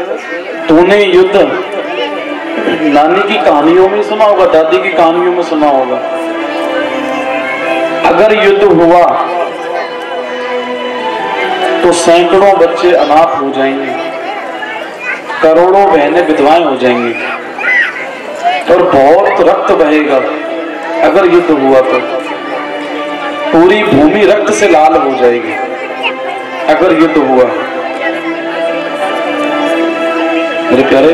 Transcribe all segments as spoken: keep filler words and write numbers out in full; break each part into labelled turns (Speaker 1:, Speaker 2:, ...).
Speaker 1: तूने युद्ध नानी की कहानियों में सुना होगा, दादी की कहानियों में सुना होगा। अगर युद्ध हुआ तो सैकड़ों बच्चे अनाथ हो जाएंगे, करोड़ों बहनें विधवाएं हो जाएंगी और बहुत रक्त बहेगा। अगर युद्ध हुआ तो पूरी भूमि रक्त से लाल हो जाएगी। अगर युद्ध हुआ, मेरे प्यारे,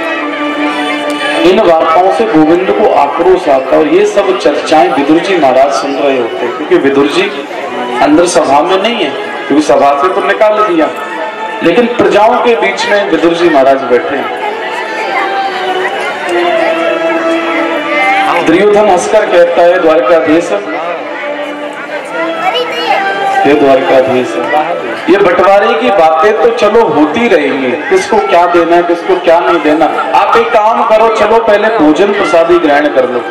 Speaker 1: इन वार्ताओं से गोविंद को आक्रोश आता और ये सब चर्चाएं विदुर जी महाराज सुन रहे होते, क्योंकि विदुर जी अंदर सभा में नहीं है, क्योंकि सभा से तो निकाल दिया, लेकिन प्रजाओं के बीच में विदुर जी महाराज बैठे हैं। दुर्योधन हंसकर कहता है, द्वारकाधीश, ये द्वारकाधीश, ये बंटवारे की बातें तो चलो होती रहेंगी, किसको क्या देना है किसको क्या नहीं देना। आप एक काम करो, चलो पहले भोजन प्रसादी ग्रहण कर लो।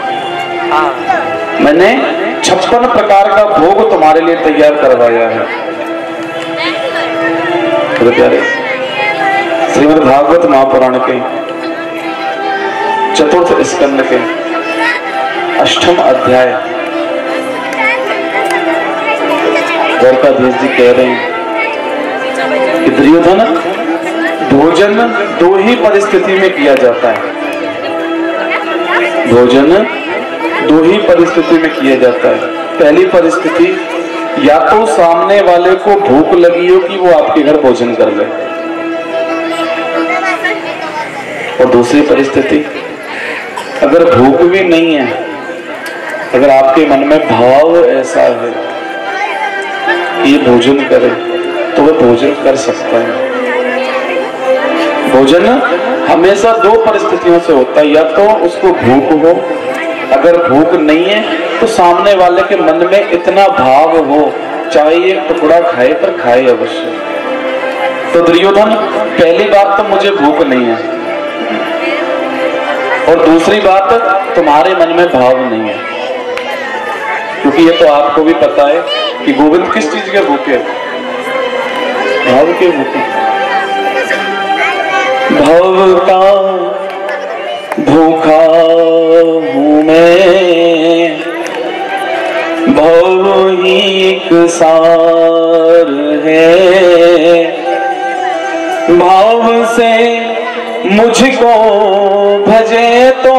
Speaker 1: मैंने छप्पन प्रकार का भोग तुम्हारे लिए तैयार करवाया है। प्यारे, श्रीमद् भागवत महापुराण के चतुर्थ स्कंद के अष्टम अध्याय, द्वारकाधीश जी कह रहे हैं कि दुर्योधन, भोजन दो ही परिस्थिति में किया जाता है। भोजन दो ही परिस्थिति में किया जाता है। पहली परिस्थिति, या तो सामने वाले को भूख लगी हो कि वो आपके घर भोजन कर ले, और दूसरी परिस्थिति, अगर भूख भी नहीं है, अगर आपके मन में भाव ऐसा है ये भोजन करे, तो वह भोजन कर सकता है। भोजन हमेशा दो परिस्थितियों से होता है, या तो उसको भूख हो, अगर भूख नहीं है तो सामने वाले के मन में इतना भाव हो, चाहे एक टुकड़ा खाए पर खाए अवश्य। तो दुर्योधन, पहली बात तो मुझे भूख नहीं है, और दूसरी बात तुम्हारे मन में भाव नहीं है, क्योंकि ये तो आपको भी पता है कि गोविंद किस चीज के भूखे, भाव के भूखे। भव का भूखा हूँ मैं, भव ही एक सार है, भाव से मुझको भजे तो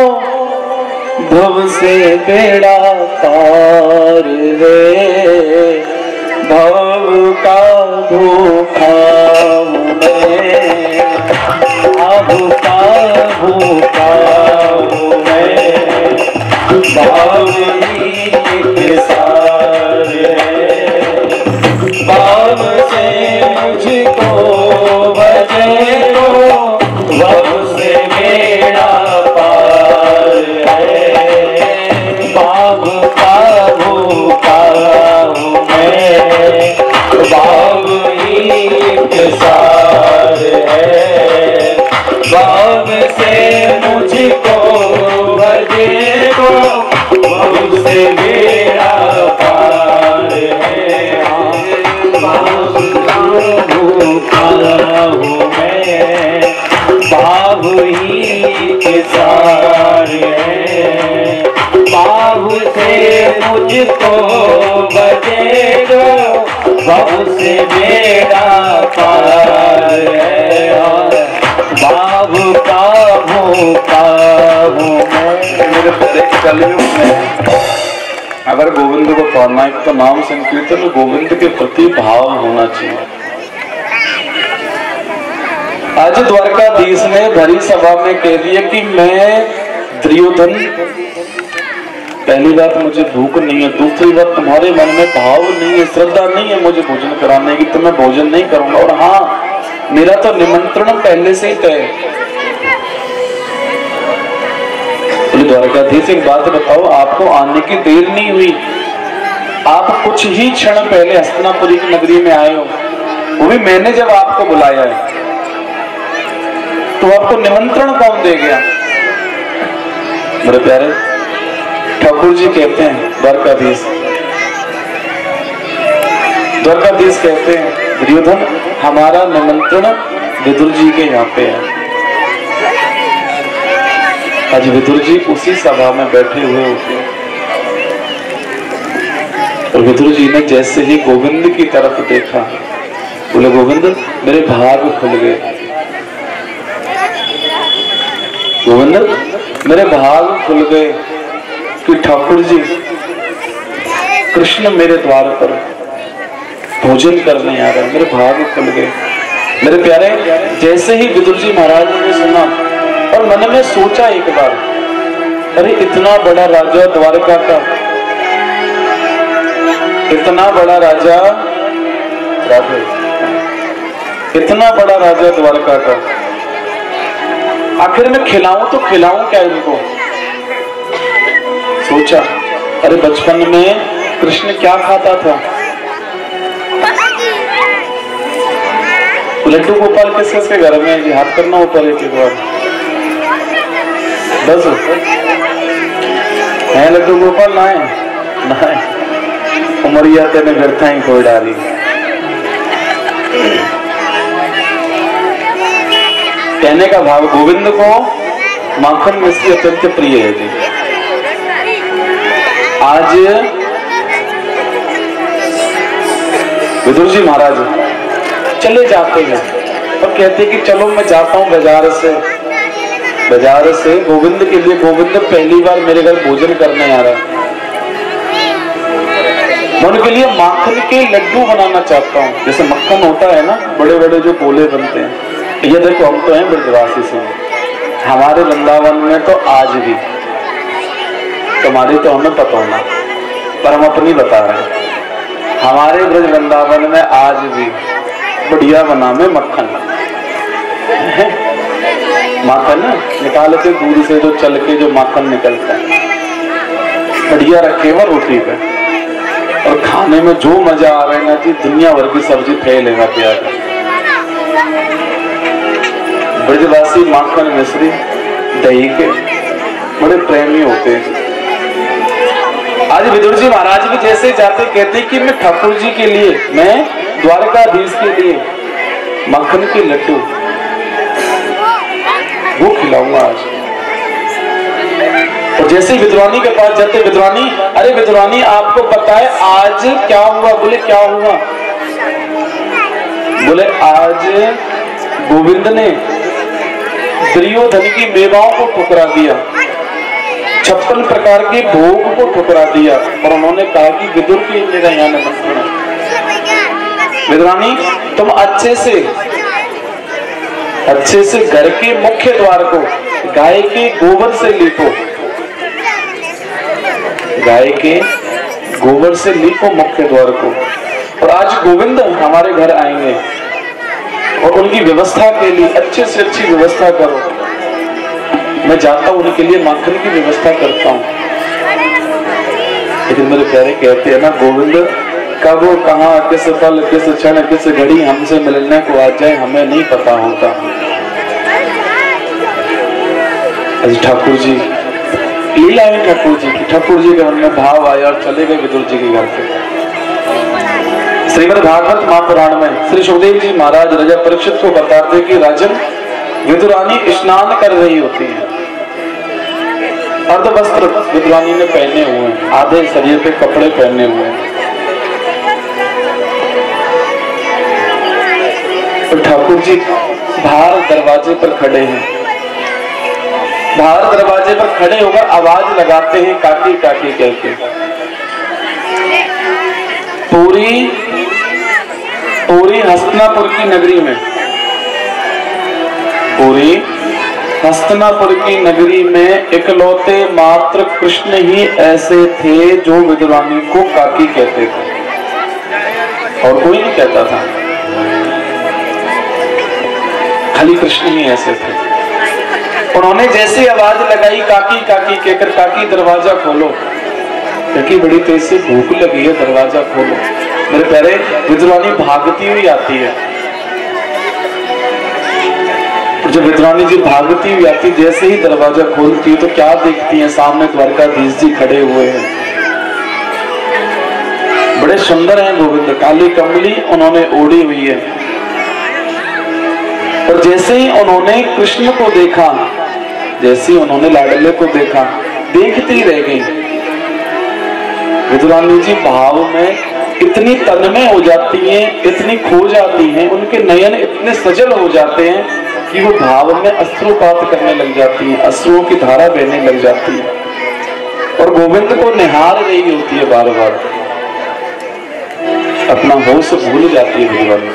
Speaker 1: भव से बेड़ा पार है। भव का भूखा हूँ मैं, भाव का भूखा हूँ मैं, भाव ही एक सार है, भाव से मुझको भजे तो भव से बेड़ा पार है। भाव का भूखा हूँ मैं, भाव ही एक सार है, भाव से मुझको भजे को भव से बेड़ा पार है। भाव का भूखा हूँ मैं, भाव ही एक सार है, भाव से मुझको बचेगा भव से बेड़ा पार है। भाव का भूखा हूँ मैं। मेरे प्यारे, कलयुग में अगर गोविंद को पाना है तो नाम संकीर्तन में गोविंद के प्रति भाव होना चाहिए। आज द्वारकाधीश ने भरी सभा में कह दिया कि मैं दुर्योधन, पहली बात मुझे भूख नहीं है, दूसरी बात तुम्हारे मन में भाव नहीं है, श्रद्धा नहीं है मुझे भोजन कराने की, तो मैं भोजन नहीं करूंगा। और हाँ, मेरा तो निमंत्रण पहले से ही तय। द्वारकाधीश, एक बात बताओ, आपको आने की देर नहीं हुई, आप कुछ ही क्षण पहले हस्तिनापुरी की नगरी में आए हो, वो भी मैंने जब आपको बुलाया है, तो आपको निमंत्रण कौन दे गया? मेरे प्यारे, ठाकुर जी कहते हैं, द्वारकाधीश द्वारकाधीश कहते हैं, दुर्योधन, हमारा निमंत्रण विदुर जी के यहाँ पे है। आज विदुर जी उसी सभा में बैठे हुए होते हैं और विदुर जी ने जैसे ही गोविंद की तरफ देखा, बोले गोविंद मेरे भाग खुल गए, गोविंद मेरे भाग खुल गए कि ठाकुर जी कृष्ण मेरे द्वार पर भोजन करने आ रहे हैं, मेरे भाग खुल गए। मेरे प्यारे, जैसे ही विदुर जी महाराज ने सुना और मन में सोचा एक बार, अरे इतना बड़ा राजा द्वारका का, इतना बड़ा राजा राधे इतना बड़ा राजा द्वारका का, आखिर मैं खिलाऊं तो खिलाऊं क्या इनको। सोचा अरे बचपन में कृष्ण क्या खाता था, लड्डू गोपाल किस किस के घर में, हाथ करना ऊपर एक बार, बस है लड्डू गोपाल ना है ना है उमरिया तेने व्यर्था ही कोई डाली। कहने का भाव, गोविंद को माखन मिश्री अत्यंत प्रिय है जी। आज विदुर जी महाराज चले जाते हैं और कहते हैं कि चलो मैं जाता हूं बाजार से, बाजार से गोविंद के लिए, गोविंद पहली बार मेरे घर भोजन करने आ रहा है, मैं उनके लिए माखन के लड्डू बनाना चाहता हूँ। जैसे मक्खन होता है ना, बड़े बड़े जो गोले बनते हैं, ये देखो हम तो हैं ब्रजवासी से, हमारे वृंदावन में तो आज भी, तुम्हारी तो हमें पता होना पर हम अपनी बता रहे हैं, हमारे ब्रज वृंदावन में आज भी बढ़िया बना में मक्खन माखन निकालते दूध से, जो चल के जो माखन निकलता है बढ़िया रखे हुआ रोटी पे, और खाने में जो मजा आ रहा है ना जी, दुनिया भर की सब्जी फैलेगा प्यार। ब्रजवासी माखन मिश्री दही के बड़े प्रेमी होते हैं। आज विदुर जी महाराज भी जैसे जाते कहते कि मैं ठाकुर जी के लिए, मैं द्वारकाधीश के लिए मक्खन के लड्डू वो खिलाऊंगा आज। और जैसे ही विद्वानी के पास जाते, विद्वानी अरे विद्वानी आपको पता है आज क्या हुआ? बोले क्या हुआ? बोले आज गोविंद ने दुर्योधन की मेवाओं को ठुकरा दिया, छप्पन प्रकार के भोग को ठुकरा दिया, और उन्होंने कहा कि विदुर की जगह यहाँ निमंत्रण है। विद्वानी तुम अच्छे से अच्छे से घर के मुख्य द्वार को गाय के गोबर से लीपो, गाय के गोबर से लीपो मुख्य द्वार को। और आज गोविंद हमारे घर आएंगे और उनकी व्यवस्था के लिए अच्छे से अच्छी व्यवस्था करो। मैं जाता हूं उनके लिए माखन की व्यवस्था करता हूं। लेकिन मेरे प्यारे कहते हैं ना, गोविंद कब कहां किस पल किस क्षण किस घड़ी हमसे मिलने को आ जाए हमें नहीं पता होता। आज ठाकुर जी लीला है, ठाकुर जी की, ठाकुर जी के मन में भाव आया और चले गए विदुर जी के घर पे। श्रीमद् भागवत महापुराण में श्री सुखदेव जी महाराज राजा परीक्षित को बताते कि राजन, विदुरानी स्नान कर रही होती है, अर्ध वस्त्र विदुरानी ने पहने हुए हैं, आधे शरीर पे कपड़े पहने हुए हैं। तो ठाकुर जी बाहर दरवाजे पर खड़े हैं, बाहर दरवाजे पर खड़े होकर आवाज लगाते हैं काकी काकी कहते। पूरी पूरी हस्तिनापुर की नगरी में, पूरी हस्तिनापुर की नगरी में इकलौते मात्र कृष्ण ही ऐसे थे जो विदुरानी को काकी कहते थे, और कोई नहीं कहता था, खाली कृष्ण ही ऐसे थे। उन्होंने जैसे आवाज लगाई काकी काकी कहकर, काकी दरवाजा खोलो, क्योंकि बड़ी तेज से भूख लगी है, दरवाजा खोलो। मेरे प्यारे, विदुरानी भागती हुई आती है, जब विद्वानी जी भागती हुई आती, जैसे ही दरवाजा खोलती है तो क्या देखती है, सामने द्वारकाधीश जी खड़े हुए हैं। बड़े सुंदर हैं गोविंद, काली कमली उन्होंने ओढ़ी हुई है, और जैसे ही उन्होंने कृष्ण को देखा, जैसे ही उन्होंने लाडले को देखा, देखती ही रह गई। विद्वानी जी भाव में इतनी तन्मय हो जाती हैं, इतनी खो जाती हैं, उनके नयन इतने सजल हो जाते हैं कि वो भाव में अश्रुपात करने लग जाती हैं, अश्रुओं की धारा बहने लग जाती है और गोविंद को निहार रही होती है बार बार, अपना होश भूल जाती है विद्वानी।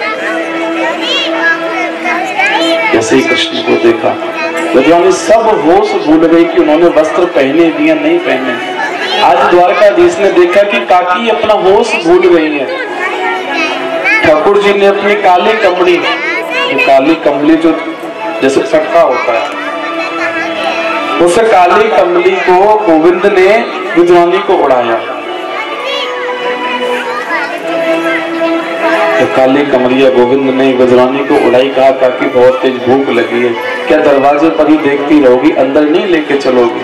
Speaker 1: जैसे ही कृष्ण को देखा, विद्वानी सब होश भूल गई कि उन्होंने वस्त्र पहने भी या नहीं पहने। आज द्वारकाधीश ने देखा कि काकी अपना होश भूल गई है। ठाकुर जी ने अपनी काली कमली, काली कमली जो जैसे फटका होता है, उस काली कमली को गोविंद ने विद्वानी को उड़ाया। तो काली कमलिया गोविंद ने विद्वानी को उड़ाई, कहा काकी बहुत तेज भूख लगी है, क्या दरवाजे पर ही देखती रहोगी, अंदर नहीं लेके चलोगी?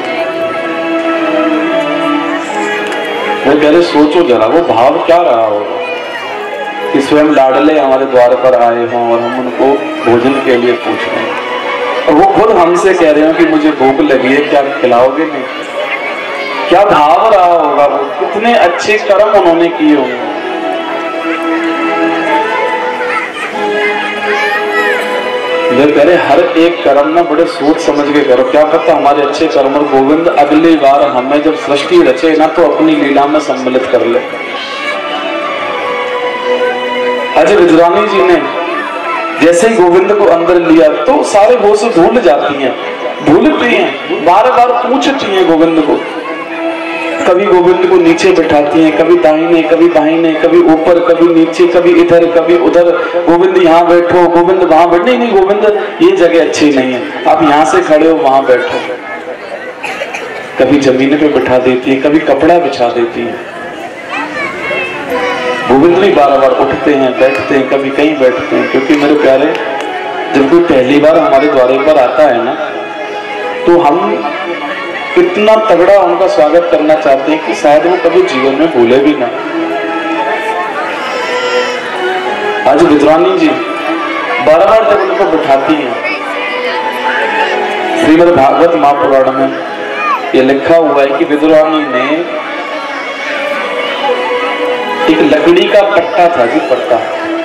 Speaker 1: वो कह रहे सोचो जरा वो भाव क्या रहा होगा कि स्वयं लाडले हमारे द्वार पर आए हों और हम उनको भोजन के लिए पूछ रहे हैं और वो खुद हमसे कह रहे हो कि मुझे भूख लगी है, क्या खिलाओगे? नहीं। क्या भाव रहा होगा, वो कितने अच्छे कर्म उन्होंने किए होंगे। ये कह रहे हर एक कर्म ना बड़े सोच समझ के करो, क्या पता हमारे अच्छे कर्म और गोविंद अगली बार हमें जब सृष्टि रचे ना तो अपनी लीला में सम्मिलित कर ले। आज विद्वानी जी ने जैसे ही गोविंद को अंदर लिया तो सारे होश भूल जाती हैं, भूलती हैं, बार बार पूछती हैं गोविंद को। कभी गोविंद को नीचे बिठाती हैं, कभी दाहिने, कभी बाहिने, कभी ऊपर, कभी नीचे, कभी इधर, कभी उधर। गोविंद यहाँ बैठो, गोविंद वहां बैठो। नहीं नहीं गोविंद ये जगह अच्छी नहीं है, आप यहाँ से खड़े हो वहां बैठो। कभी जमीन पे बिठा देती है, कभी कपड़ा बिछा देती है। गोविंद भी बार बार उठते हैं, बैठते हैं, कभी कहीं बैठते हैं। क्योंकि मेरे प्यारे, जब कोई पहली बार हमारे द्वारे पर आता है ना तो हम इतना तगड़ा उनका स्वागत करना चाहते हैं कि शायद वो कभी जीवन में भूले भी ना। आज विद्वानी जी बार बार जब उनको बिठाती हैं, श्रीमद् भागवत महापुराण में ये लिखा हुआ है कि विद्वानी ने एक लकड़ी का पट्टा था जी, पट्टा,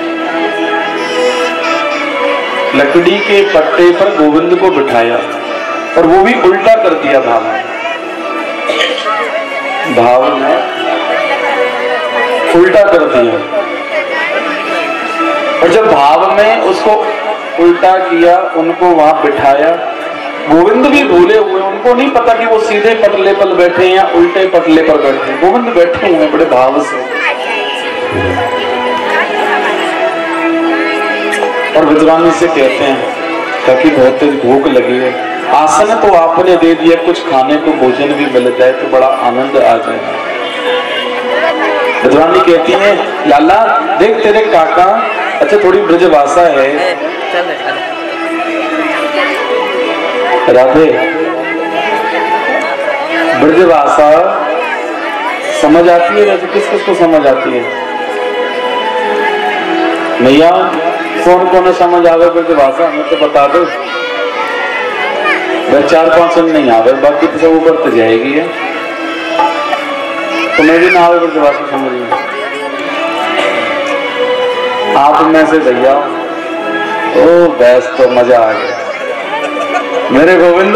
Speaker 1: लकड़ी के पट्टे पर गोविंद को बिठाया और वो भी उल्टा कर दिया भाव में, भाव में उल्टा कर दिया। और जब भाव में उसको उल्टा किया, उनको वहां बिठाया, गोविंद भी भूले हुए, उनको नहीं पता कि वो सीधे पटले पर बैठे हैं या उल्टे पटले पर बैठे हैं। गोविंद बैठे हुए बड़े भाव से और विद्वानी से कहते हैं ताकि बहुत तेज भूख लगी है, आसन तो आपने दे दिया, कुछ खाने को भोजन भी मिल जाए तो बड़ा आनंद आ जाए। विद्वानी कहती है लाला देख तेरे काका, अच्छा थोड़ी ब्रजभाषा है, राधे ब्रजभाषा समझ आती है? राधे किस किस को समझ आती है? भैया कौन कौन समझ आवे ब्रजभाषा हमें तो बता दो। चार पांच नहीं आवे, बाकी तो सब ऊपर तो जाएगी है, तो मैं भी ना आवे ब्रजभाषा समझ में। आप में से भैया ओ बस तो मजा आ गया मेरे गोविंद।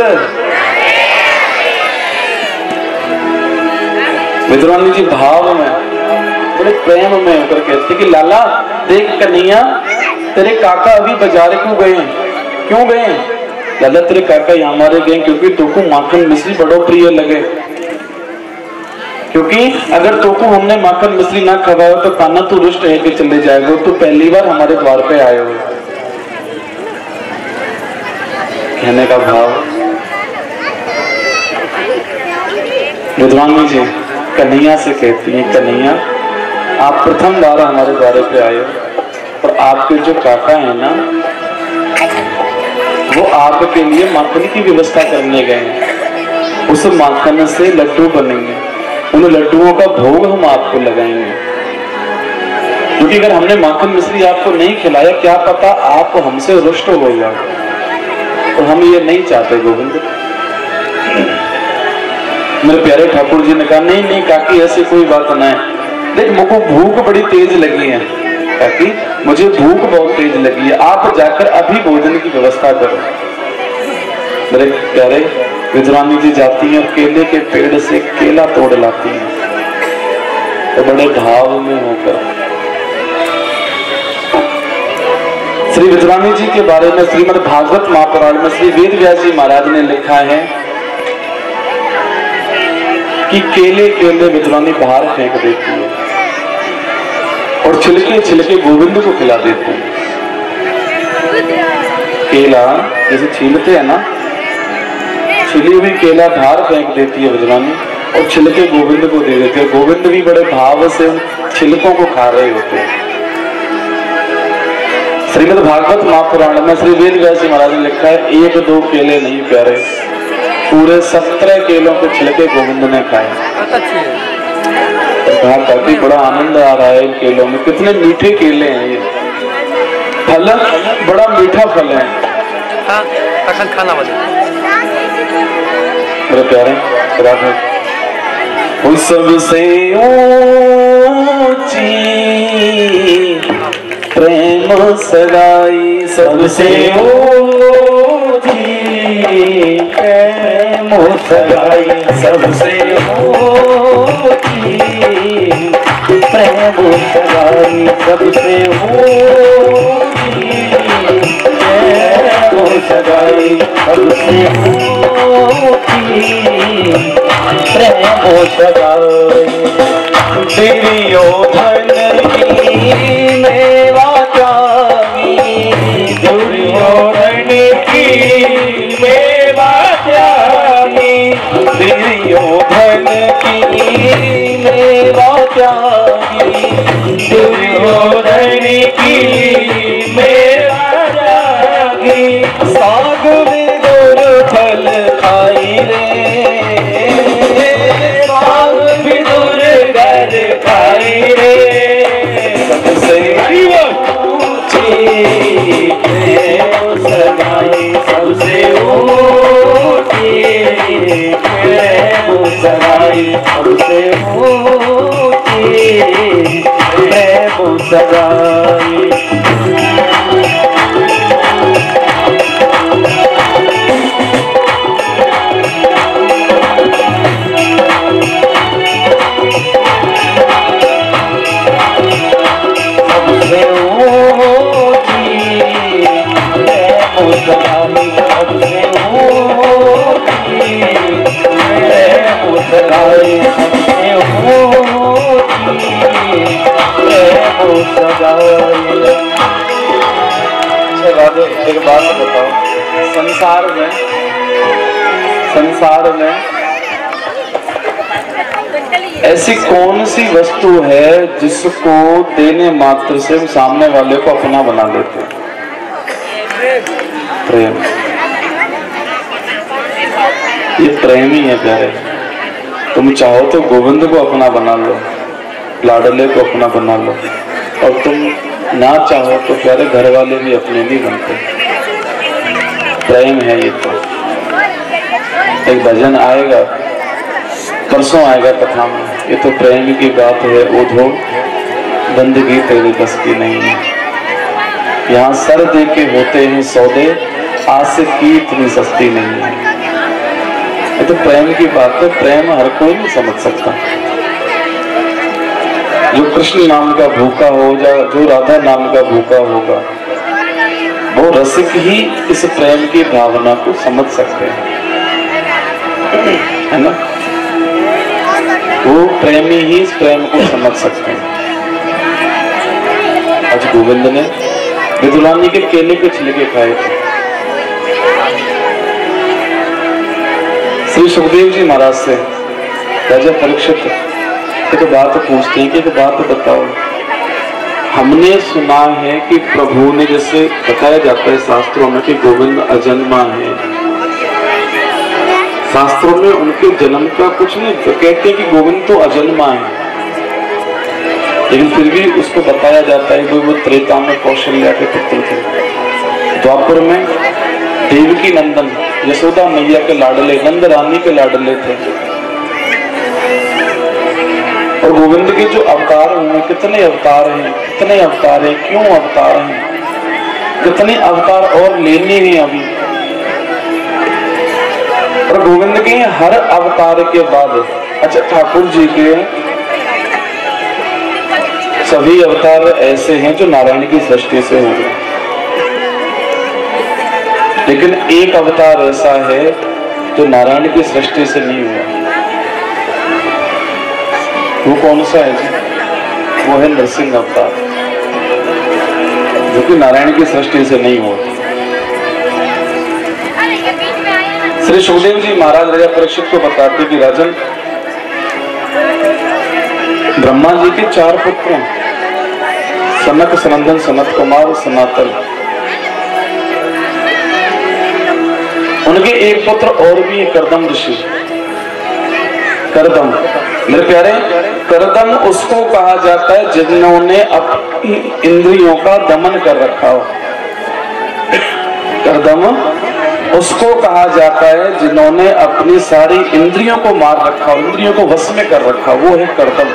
Speaker 1: विद्वानी जी भाव में बड़े प्रेम में होकर कहते कि लाला देख कन्हैया तेरे काका अभी बाजार क्यों गए? क्यों गए लाला? तेरे काका यहाँ हमारे गए क्योंकि तुमको माखन मिश्री बड़ो प्रिय लगे, क्योंकि अगर तुमको हमने माखन मिश्री ना खवाया तो कान्हा तू रुष्ट है कि चले जाएगा, तो पहली बार हमारे द्वार पे आए हो। कहने का भाव विद्वानी जी कन्हैया से कहती है, कन्हैया आप प्रथम बार हमारे द्वारे पे आए हो और आपके जो काका है ना वो आपके लिए माखन की व्यवस्था करने गए हैं। उस माखन से लड्डू बनेंगे, उन लड्डुओं का भोग हम आपको लगाएंगे। जो क्योंकि अगर हमने माखन मिश्री आपको नहीं खिलाया, क्या पता आप हमसे रुष्ट हो जाओ, तो हम ये नहीं चाहते गोविंद। मेरे प्यारे ठाकुर जी ने कहा नहीं नहीं काकी ऐसी कोई बात नहीं, देख मुझको भूख बड़ी तेज लगी है काकी, मुझे भूख बहुत तेज लगी है, आप जाकर अभी भोजन की व्यवस्था करो। मेरे प्यारे विद्रानी जी जाती हैं और केले के पेड़ से केला तोड़ लाती हैं, तो बड़े भाव में होकर श्री विद्रानी जी के बारे में श्रीमद् भागवत महापुराण में श्री वेद व्यास जी महाराज ने लिखा है कि केले केले विद्रानी बाहर फेंक देती है और छिलके छिलके गोविंद को खिला देते हैं। केला जैसे छीलते हैं ना, छिली हुई केला बाहर फेंक देती है विद्रानी और छिलके गोविंद को दे देते हैं। गोविंद भी बड़े भाव से छिलकों को खा रहे होते हैं। श्रीमद् भागवत महापुराण में श्री वेद व्यास जी महाराज ने लिखा है एक दो केले नहीं प्यारे, पूरे सत्रह केलों के छिलके गोविंद ने खाए। कहा काफी बड़ा आनंद आ रहा है इन केलों में, कितने मीठे केले हैं ये, फल बड़ा मीठा फल है।
Speaker 2: खाना
Speaker 1: मेरे प्यारे राधे, उस सबसे ऊंची प्रेम सगाई, सबसे ऊंची प्रेम सगाई, सबसे ऊंची प्रेम सगाई, सबसे ऊंची प्रेम सगाई, सबसे ऊंची प्रेम सगाई। दुर्योधन की मेवा त्यागी, दुर्योधन की मेवा त्यागी, दुर्योधन की मेवा त्यागी, दुर्योधन की मेवा त्यागी, साग में गुड़ फल खाई रे, साग में गुड़ गर खाई रे, सबसे ऊंची प्रेम सगाई, सबसे ऊंची प्रेम सगाई, सबसे ऊंची प्रेम सगाई। एक बात बताओ, संसार में संसार में ऐसी कौन सी वस्तु है जिसको देने मात्र से सामने वाले को अपना बना लेते हैं? प्रेम। ये प्रेम ही है प्यारे। तुम चाहो तो गोविंद को अपना बना लो, लाडले को अपना बना लो, और तुम ना चाहो तो प्यारे घर वाले भी अपने नहीं बनते। प्रेम है ये। तो एक भजन आएगा, परसों आएगा कथा में, ये तो प्रेम की बात है ओढ़ो, बंदगी तेरे बस की नहीं है। यहाँ सर दे के होते हैं सौदे, आशिक की इतनी सस्ती नहीं है। ये तो प्रेम की बात है, प्रेम हर कोई नहीं समझ सकता। जो कृष्ण नाम का भूखा हो जा, जो राधा नाम का भूखा होगा, वो रसिक ही इस प्रेम की भावना को समझ सकते हैं, है ना? वो प्रेमी ही इस प्रेम को समझ सकते हैं। आज गोविंद ने विदुरानी के केले के छिलके खाए थे। श्री सुखदेव जी महाराज से राजा परीक्षित एक बात पूछते हैं कि एक बात बताओ, हमने सुना है कि प्रभु ने, जैसे बताया जाता है शास्त्रों में कि गोविंद अजन्मा है, शास्त्रों में उनके जन्म का कुछ नहीं, तो कहते हैं कि गोविंद तो अजन्मा है। लेकिन फिर भी उसको बताया जाता है कि वो त्रेता में कौशल्या के पुत्र थे, द्वापर में देवकी नंदन यशोदा मैया के लाडले, नंद रानी के लाडले थे। और गोविंद के जो अवतार हुए, कितने अवतार हैं, कितने अवतार हैं, क्यों अवतार हैं, कितने अवतार और लेने हैं अभी। और गोविंद के हर अवतार के बाद, अच्छा ठाकुर जी के सभी अवतार ऐसे हैं जो नारायण की सृष्टि से हुए, लेकिन एक अवतार ऐसा है जो नारायण की सृष्टि से नहीं हुआ। वो कौन सा है जी? वो है नरसिंह अवतार, जो कि नारायण की सृष्टि से नहीं हुआ। श्री सुखदेव जी महाराज राजा परीक्षित को बताते कि राजन, ब्रह्मा जी के चार पुत्र हैं, सनक, सनंदन, सनत कुमार, सनातन। उनके एक पुत्र और भी है, करदम ऋषि। करदम, मेरे प्यारे, करदम उसको कहा जाता है जिन्होंने अपनी इंद्रियों का दमन कर रखा हो। करदम उसको कहा जाता है जिन्होंने अपनी सारी इंद्रियों को मार रखा हो, इंद्रियों को वश में कर रखा, वो है करदम।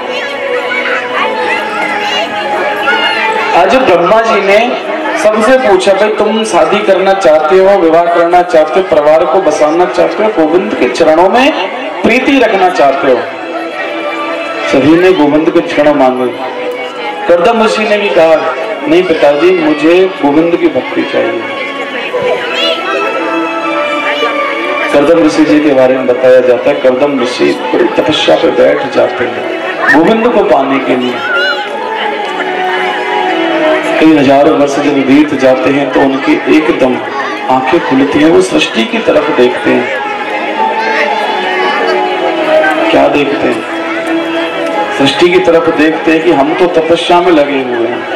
Speaker 1: आज ब्रह्मा जी ने सबसे पूछा, भाई तुम शादी करना चाहते हो, विवाह करना चाहते हो, परिवार को बसाना चाहते हो, गोविंद के चरणों में प्रीति रखना चाहते हो? सभी ने गोविंद के चरण मांगे। करदम ऋषि ने भी कहा, नहीं पिताजी, मुझे गोविंद की भक्ति चाहिए। करदम ऋषि जी के बारे में बताया जाता है, करदम ऋषि बड़ी तपस्या पे बैठ जाते हैं गोविंद को पाने के लिए। कई हजारों वर्ष जब बीत जाते हैं तो उनकी एकदम आंखें खुलती हैं, वो सृष्टि की तरफ देखते हैं। क्या देखते हैं? सृष्टि की तरफ देखते हैं कि हम तो तपस्या में लगे हुए हैं,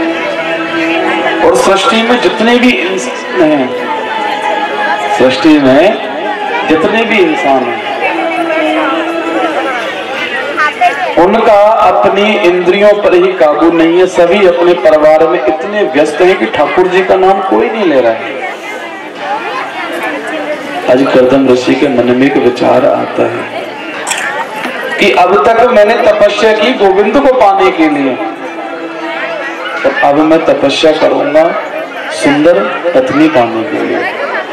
Speaker 1: और सृष्टि में जितने भी इंसान हैं, सृष्टि में जितने भी इंसान हैं, उनका अपनी इंद्रियों पर ही काबू नहीं है। सभी अपने परिवार में इतने व्यस्त हैं कि ठाकुर जी का नाम कोई नहीं ले रहा है। आज करदम ऋषि के मन में एक विचार आता है कि अब तक मैंने तपस्या की गोविंद को पाने के लिए, और अब मैं तपस्या करूंगा सुंदर पत्नी पाने के लिए।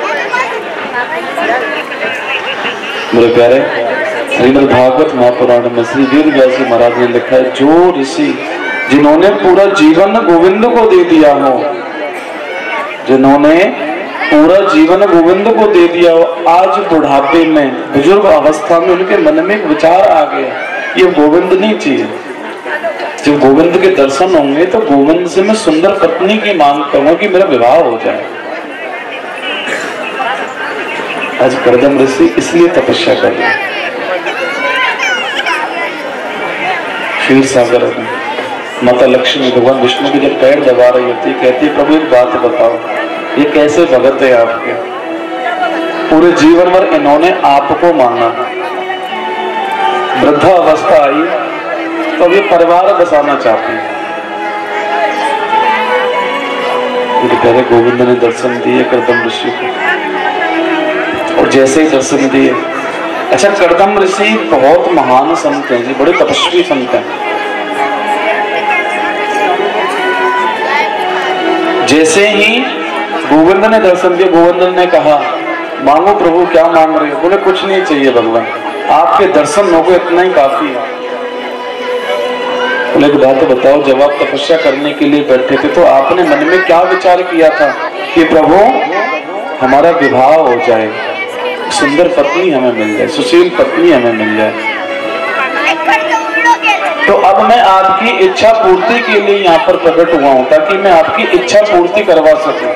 Speaker 1: मेरे प्यारे, श्रीमद् भागवत महापुराण में श्री वेद व्यास जी महाराज ने लिखा है, जो ऋषि जिन्होंने पूरा जीवन गोविंद को दे दिया हो, जिन्होंने पूरा जीवन गोविंद को दे दिया हो, आज बुढ़ापे में, बुजुर्ग अवस्था में उनके मन में एक विचार आ गया, ये गोविंद नहीं चाहिए। जब गोविंद के दर्शन होंगे तो गोविंद से मैं सुंदर पत्नी की मांग करूंगा कि मेरा विवाह हो जाए। आज करदम ऋषि इसलिए तपस्या कर रहे हैं। क्षीर सागर में माता लक्ष्मी भगवान विष्णु की जब पैर दबा रही होती, कहती प्रभु एक बात बताओ, ये कैसे भगत है आपके? पूरे जीवन भर इन्होंने आपको मांगा, वृद्धा अवस्था आई तो अब ये परिवार बसाना चाहते हैं। पहले गोविंद ने दर्शन दिए करदम ऋषि को, और जैसे ही दर्शन दिए, अच्छा करदम ऋषि बहुत महान संत हैं जी, बड़े तपस्वी संत हैं। जैसे ही गोविंद ने दर्शन दिया, गोविंद ने कहा मांगो प्रभु, क्या मांग रहे हो? बोले कुछ नहीं चाहिए भगवान, आपके दर्शन हो गए इतना ही काफी है। बोले एक बात बताओ, जब आप तपस्या करने के लिए बैठे थे तो आपने मन में क्या विचार किया था कि प्रभु हमारा विवाह हो जाए, सुंदर पत्नी हमें मिल जाए, सुशील पत्नी हमें मिल जाए। तो अब मैं आपकी इच्छा पूर्ति के लिए यहाँ पर प्रकट हुआ हूँ, ताकि मैं आपकी इच्छा पूर्ति करवा सकूं।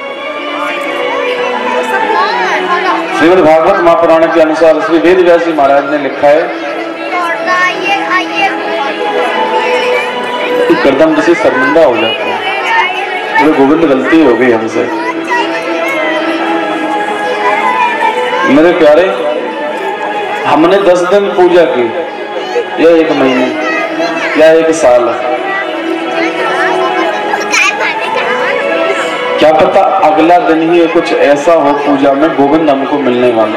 Speaker 1: श्रीमद् भागवत महापुराण के अनुसार श्री वेद व्यास जी महाराज ने लिखा है कि करदम ऋषि शर्मिंदा हो जाता है, तो गोविंद गलती हो गई हमसे। मेरे प्यारे, हमने दस दिन पूजा की या एक महीने, या एक साल, क्या पता अगला दिन ही कुछ ऐसा हो पूजा में गोविंद हमको मिलने वाला।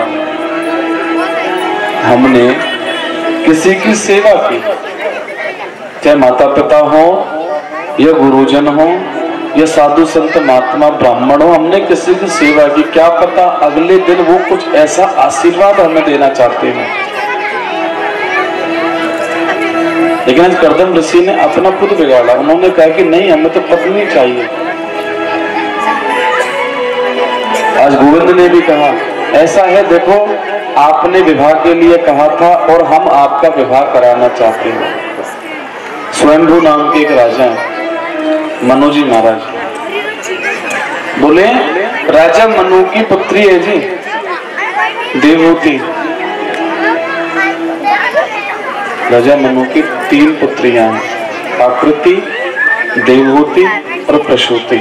Speaker 1: हमने किसी की सेवा की, चाहे माता पिता हो या गुरुजन हो या साधु संत महात्मा ब्राह्मण हो, हमने किसी की सेवा की, क्या पता अगले दिन वो कुछ ऐसा आशीर्वाद हमें देना चाहते हैं। लेकिन आज कर्दम ऋषि ने अपना खुद बिगाड़ा। उन्होंने कहा कि नहीं, हमें तो पत्नी चाहिए। आज गोविंद ने भी कहा ऐसा है, देखो आपने विवाह के लिए कहा था और हम आपका विवाह कराना चाहते हैं। स्वयंभू नाम के एक राजा हैं, मनु जी महाराज। बोले राजा मनु की पुत्री है जी देवहूति। राजा मनु की तीन पुत्रियां हैं, आकृति, देवहूति और प्रसूति।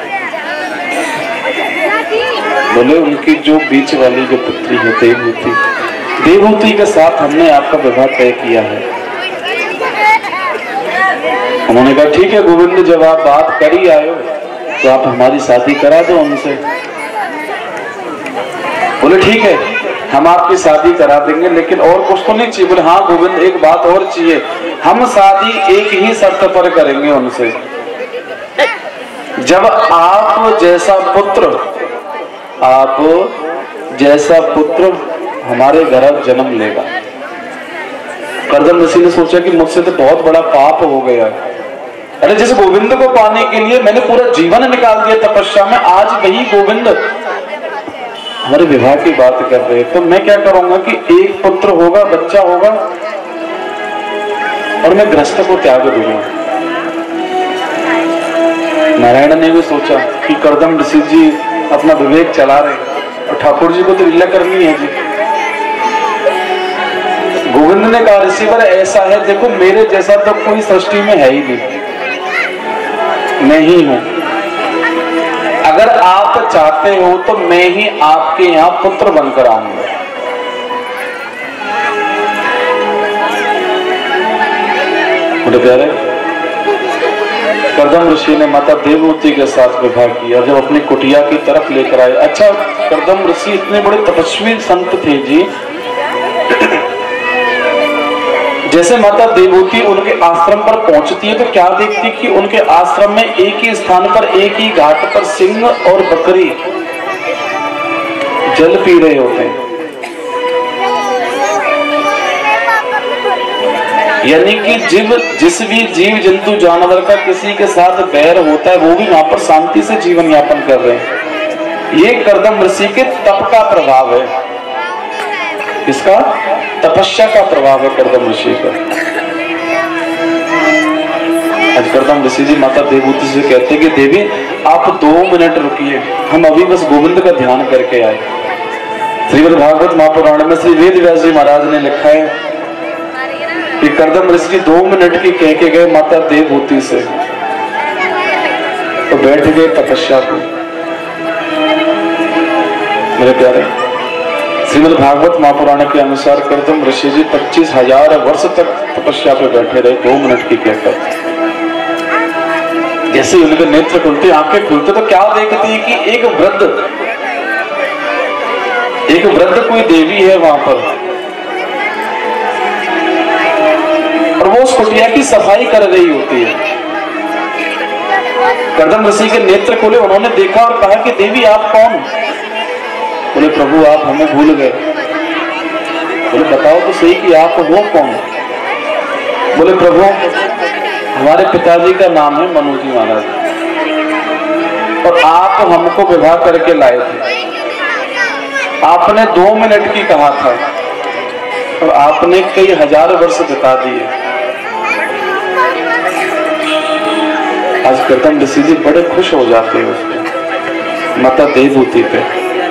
Speaker 1: बोले उनकी जो बीच वाली जो पुत्री है देवहूति, देवहूति के साथ हमने आपका विवाह तय किया है। उन्होंने कहा ठीक है गोविंद, जब आप बात कर ही आए हो तो आप हमारी शादी करा दो उनसे। बोले ठीक है, हम आपकी शादी करा देंगे, लेकिन और कुछ तो नहीं चाहिए। बोले हाँ गोविंद, एक बात और चाहिए, हम शादी एक ही शर्त पर करेंगे उनसे, जब आप जैसा पुत्र आप जैसा पुत्र हमारे घर जन्म लेगा। कर्दम ऋषि ने सोचा कि मुझसे तो बहुत बड़ा पाप हो गया। अरे जिस गोविंद को पाने के लिए मैंने पूरा जीवन निकाल दिया तपस्या में, आज वही गोविंद हमारे विवाह की बात कर रहे हैं, तो मैं क्या करूंगा कि एक पुत्र होगा, बच्चा होगा और मैं गृहस्थ को त्याग दूंगा। नारायण ने भी सोचा कि कर्दम ऋषि जी अपना विवेक चला रहे और ठाकुर जी को तो लीला करनी है जी। गोविंद ने कहा ऋषि पर ऐसा है, देखो मेरे जैसा तो कोई सृष्टि में है ही नहीं, मैं ही हूं। अगर आप चाहते हो तो मैं ही आपके यहां पुत्र बनकर आऊंगा। बोले प्यारे, कर्दम ऋषि ने माता देवहूति के साथ विवाह किया। जब अपनी कुटिया की तरफ लेकर आए, अच्छा कर्दम ऋषि इतने बड़े तपस्वी संत थे जी, जैसे माता देवहूति उनके आश्रम पर पहुंचती है तो क्या देखती कि उनके आश्रम में एक ही स्थान पर एक ही घाट पर सिंह और बकरी जल पी रहे होते हैं। यानी कि जीव जिस भी जीव जंतु जानवर का किसी के साथ बैर होता है वो भी वहां पर शांति से जीवन यापन कर रहे हैं। ये कर्दम ऋषि के तप का प्रभाव है। इसका तपस्या का प्रभाव है कर्दम ऋषि का। आज कर्दम ऋषि जी माता देवहूति से कहते हैं कि देवी आप दो मिनट रुकिए, हम अभी बस गोविंद का ध्यान करके आए। श्रीमद् भागवत महापुराण में श्री वेद व्यास जी महाराज ने लिखा है कि कर्दम ऋषि दो मिनट की कह के गए माता देवहूति से, तो बैठ गए तपस्या पे। मेरे प्यारे, श्रीमद् भागवत महापुराण के अनुसार कर्दम ऋषि जी पच्चीस हजार वर्ष तक तपस्या पे बैठे रहे, दो मिनट की कहकर। जैसे उनके नेत्र खुलते, आंखें खुलते तो क्या देखती है कि एक वृद्ध एक वृद्ध कोई देवी है वहां पर, और वो उस कुटिया की सफाई कर रही होती है। कर्दम ऋषि के नेत्र खोले, उन्होंने देखा और कहा कि देवी आप कौन? बोले प्रभु आप हमें भूल गए। बोले बताओ तो सही कि आप हो कौन? बोले प्रभु हमारे पिताजी का नाम है मनु जी महाराज, और आप हमको विवाह करके लाए थे। आपने दो मिनट की कहा था और आपने कई हजार वर्ष बिता दिए। आज कर्दम ऋषि जी बड़े खुश हो जाते हैं उसमें माता देवहूति पे।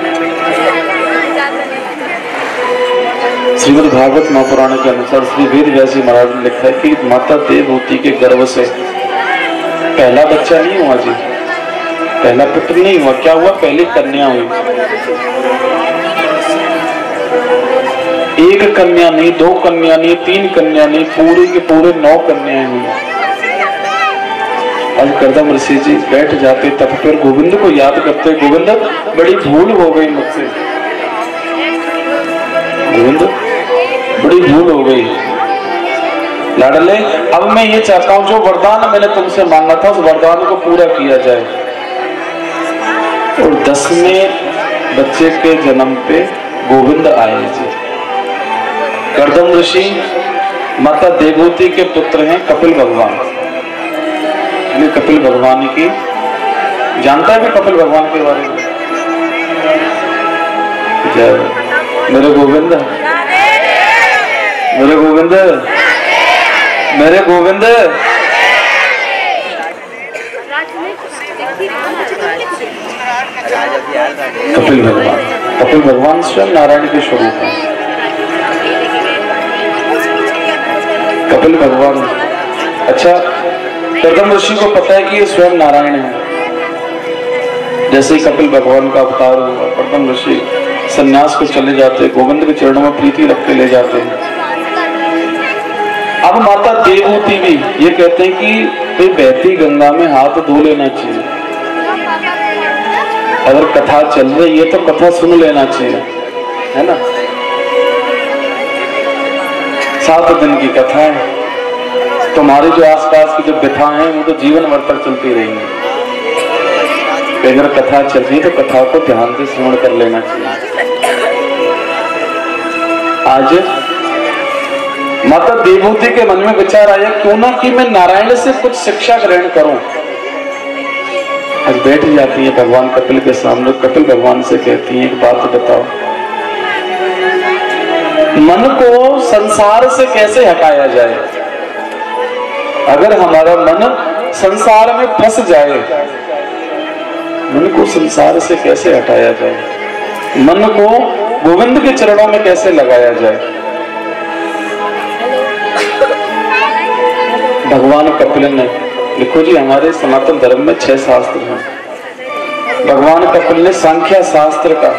Speaker 1: श्रीमद् भागवत महापुराण के अनुसार श्री वेद व्यास जी महाराज ने लिखा है कि माता देवहूति के गर्भ से पहला बच्चा नहीं हुआ जी, पहला पुत्र नहीं हुआ। क्या हुआ? पहली कन्या हुई। एक कन्या नहीं, दो कन्या नहीं, तीन कन्या नहीं, पूरे के पूरे नौ कन्याएं हुई। आज करदम ऋषि जी बैठ जाते तब पर गोविंद को याद करते, गोविंद बड़ी भूल हो गई मुझसे, गोविंद बड़ी भूल हो गई लाडले। अब मैं ये चाहता हूं जो वरदान मैंने तुमसे मांगा था उस वरदान को पूरा किया जाए। और दसवें बच्चे के जन्म पे गोविंद आए जी। करदम ऋषि माता देवहूति के पुत्र हैं कपिल भगवान। कपिल भगवान की जानता है भी कपिल भगवान के बारे में? जय मेरे गोविंद, मेरे गोविंद, मेरे गोविंद। कपिल भगवान, कपिल भगवान स्वयं नारायण के स्वरूप है। कपिल भगवान, अच्छा करदम ऋषि को पता है कि ये स्वयं नारायण है। जैसे ही कपिल भगवान का अवतार हुआ, करदम ऋषि सन्यास को चले जाते, गोविंद के चरणों में प्रीति रख के ले जाते हैं। अब माता देवहूति भी ये कहते हैं कि भाई बहती गंगा में हाथ धो लेना चाहिए, अगर कथा चल रही है तो कथा सुन लेना चाहिए, है ना। सात दिन की कथा है, तुम्हारे जो आसपास की जो व्यथा है वो तो जीवन भर तक चलती रहेंगी। अगर कथा चल रही है तो कथा को ध्यान से श्रवण कर लेना चाहिए। आज माता देवहूति के मन में विचार आया क्यों ना कि मैं नारायण से कुछ शिक्षा ग्रहण करूं। आज बैठ जाती है भगवान कपिल के सामने, कपिल भगवान से कहती है एक बात बताओ, मन को संसार से कैसे हटाया जाए। अगर हमारा मन संसार में फंस जाए, मन को संसार से कैसे हटाया जाए, मन को गोविंद के चरणों में कैसे लगाया जाए। भगवान कपिल ने, देखो जी हमारे सनातन धर्म में छह शास्त्र हैं। भगवान कपिल ने सांख्य शास्त्र का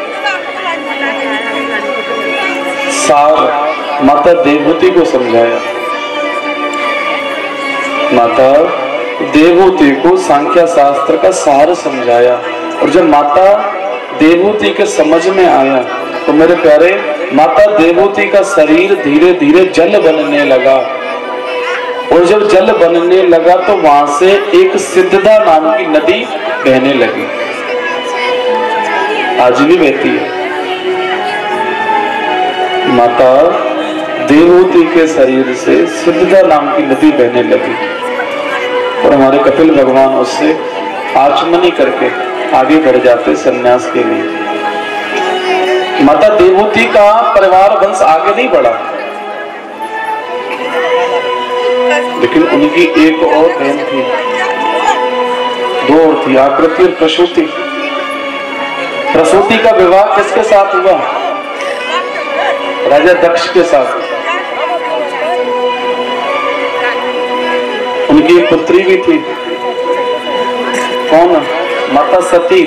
Speaker 1: सार माता देवहूति को समझाया। माता देवहूति को सांख्य शास्त्र का सार समझाया। और जब माता देवहूति के समझ में आया तो मेरे प्यारे माता देवहूति का शरीर धीरे धीरे जल बनने लगा। और जब जल बनने लगा तो वहां से एक सिद्धदा नाम की नदी बहने लगी, आज भी बहती है। माता देवहूति के शरीर से सिद्धदा नाम की नदी बहने लगी और हमारे कपिल भगवान उससे आचमनी करके आगे बढ़ जाते सन्यास के लिए। माता देवहूति का परिवार वंश आगे नहीं बढ़ा, लेकिन उनकी एक और बहन थी, दो और थी, आकृति और प्रसूति। प्रसूति का विवाह किसके साथ हुआ? राजा दक्ष के साथ। उनकी एक पुत्री भी थी, कौन? माता सती।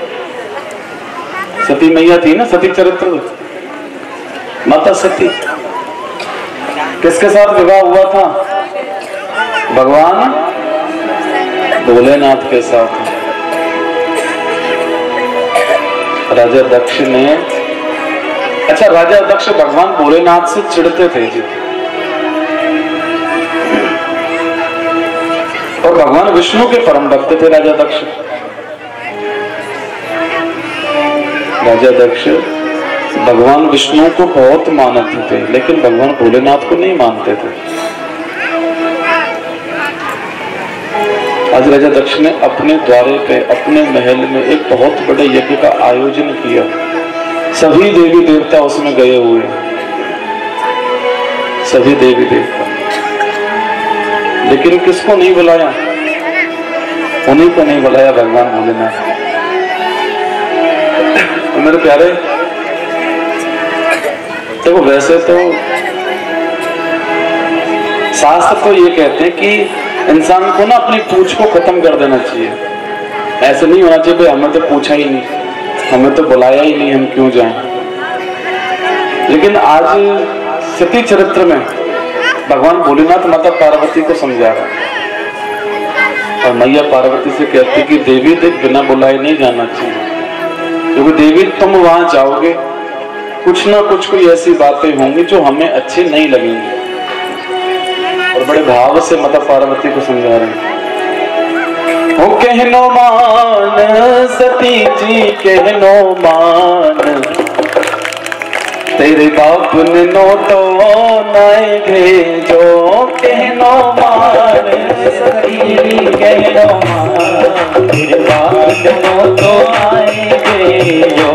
Speaker 1: सती मैया थी ना, सती चरित्र। माता सती किसके साथ विवाह हुआ था? भगवान भोलेनाथ के साथ। राजा दक्ष ने, अच्छा राजा दक्ष भगवान भोलेनाथ से चिढ़ते थे जी, और भगवान विष्णु के परम भक्त थे राजा दक्ष। राजा दक्ष भगवान विष्णु को बहुत मानते थे, लेकिन भगवान भोलेनाथ को नहीं मानते थे। आज राजा दक्ष ने अपने द्वारे पे, अपने महल में एक बहुत बड़े यज्ञ का आयोजन किया। सभी देवी देवता उसमें गए हुए, सभी देवी देवता, लेकिन किसको नहीं बुलाया? उन्हीं को नहीं बुलाया, भगवान भोलेनाथ। मेरे प्यारे देखो, वैसे तो शास्त्र तो ये कहते हैं कि इंसान को ना अपनी पूछ को खत्म कर देना चाहिए। ऐसे नहीं होना चाहिए भाई हमें तो पूछा ही नहीं, हमें तो बुलाया ही नहीं, हम क्यों जाएं। लेकिन आज सती चरित्र में भगवान भोलेनाथ माता पार्वती को समझा रहा है और मैया पार्वती से कहती कि देवी देख बिना बुलाए नहीं जाना चाहिए, क्योंकि देवी तुम वहां जाओगे कुछ ना कुछ कोई ऐसी बातें होंगी जो हमें अच्छी नहीं लगेंगी। और बड़े भाव से माता पार्वती को समझा रहे हैं। हो कहनो मान सती जी कहनो मान, तेरे बाप ने नो तो नहीं भेजो। कहनो मान सती जी कहनो मान, तेरे बाप ने नो तो नहीं भेजो।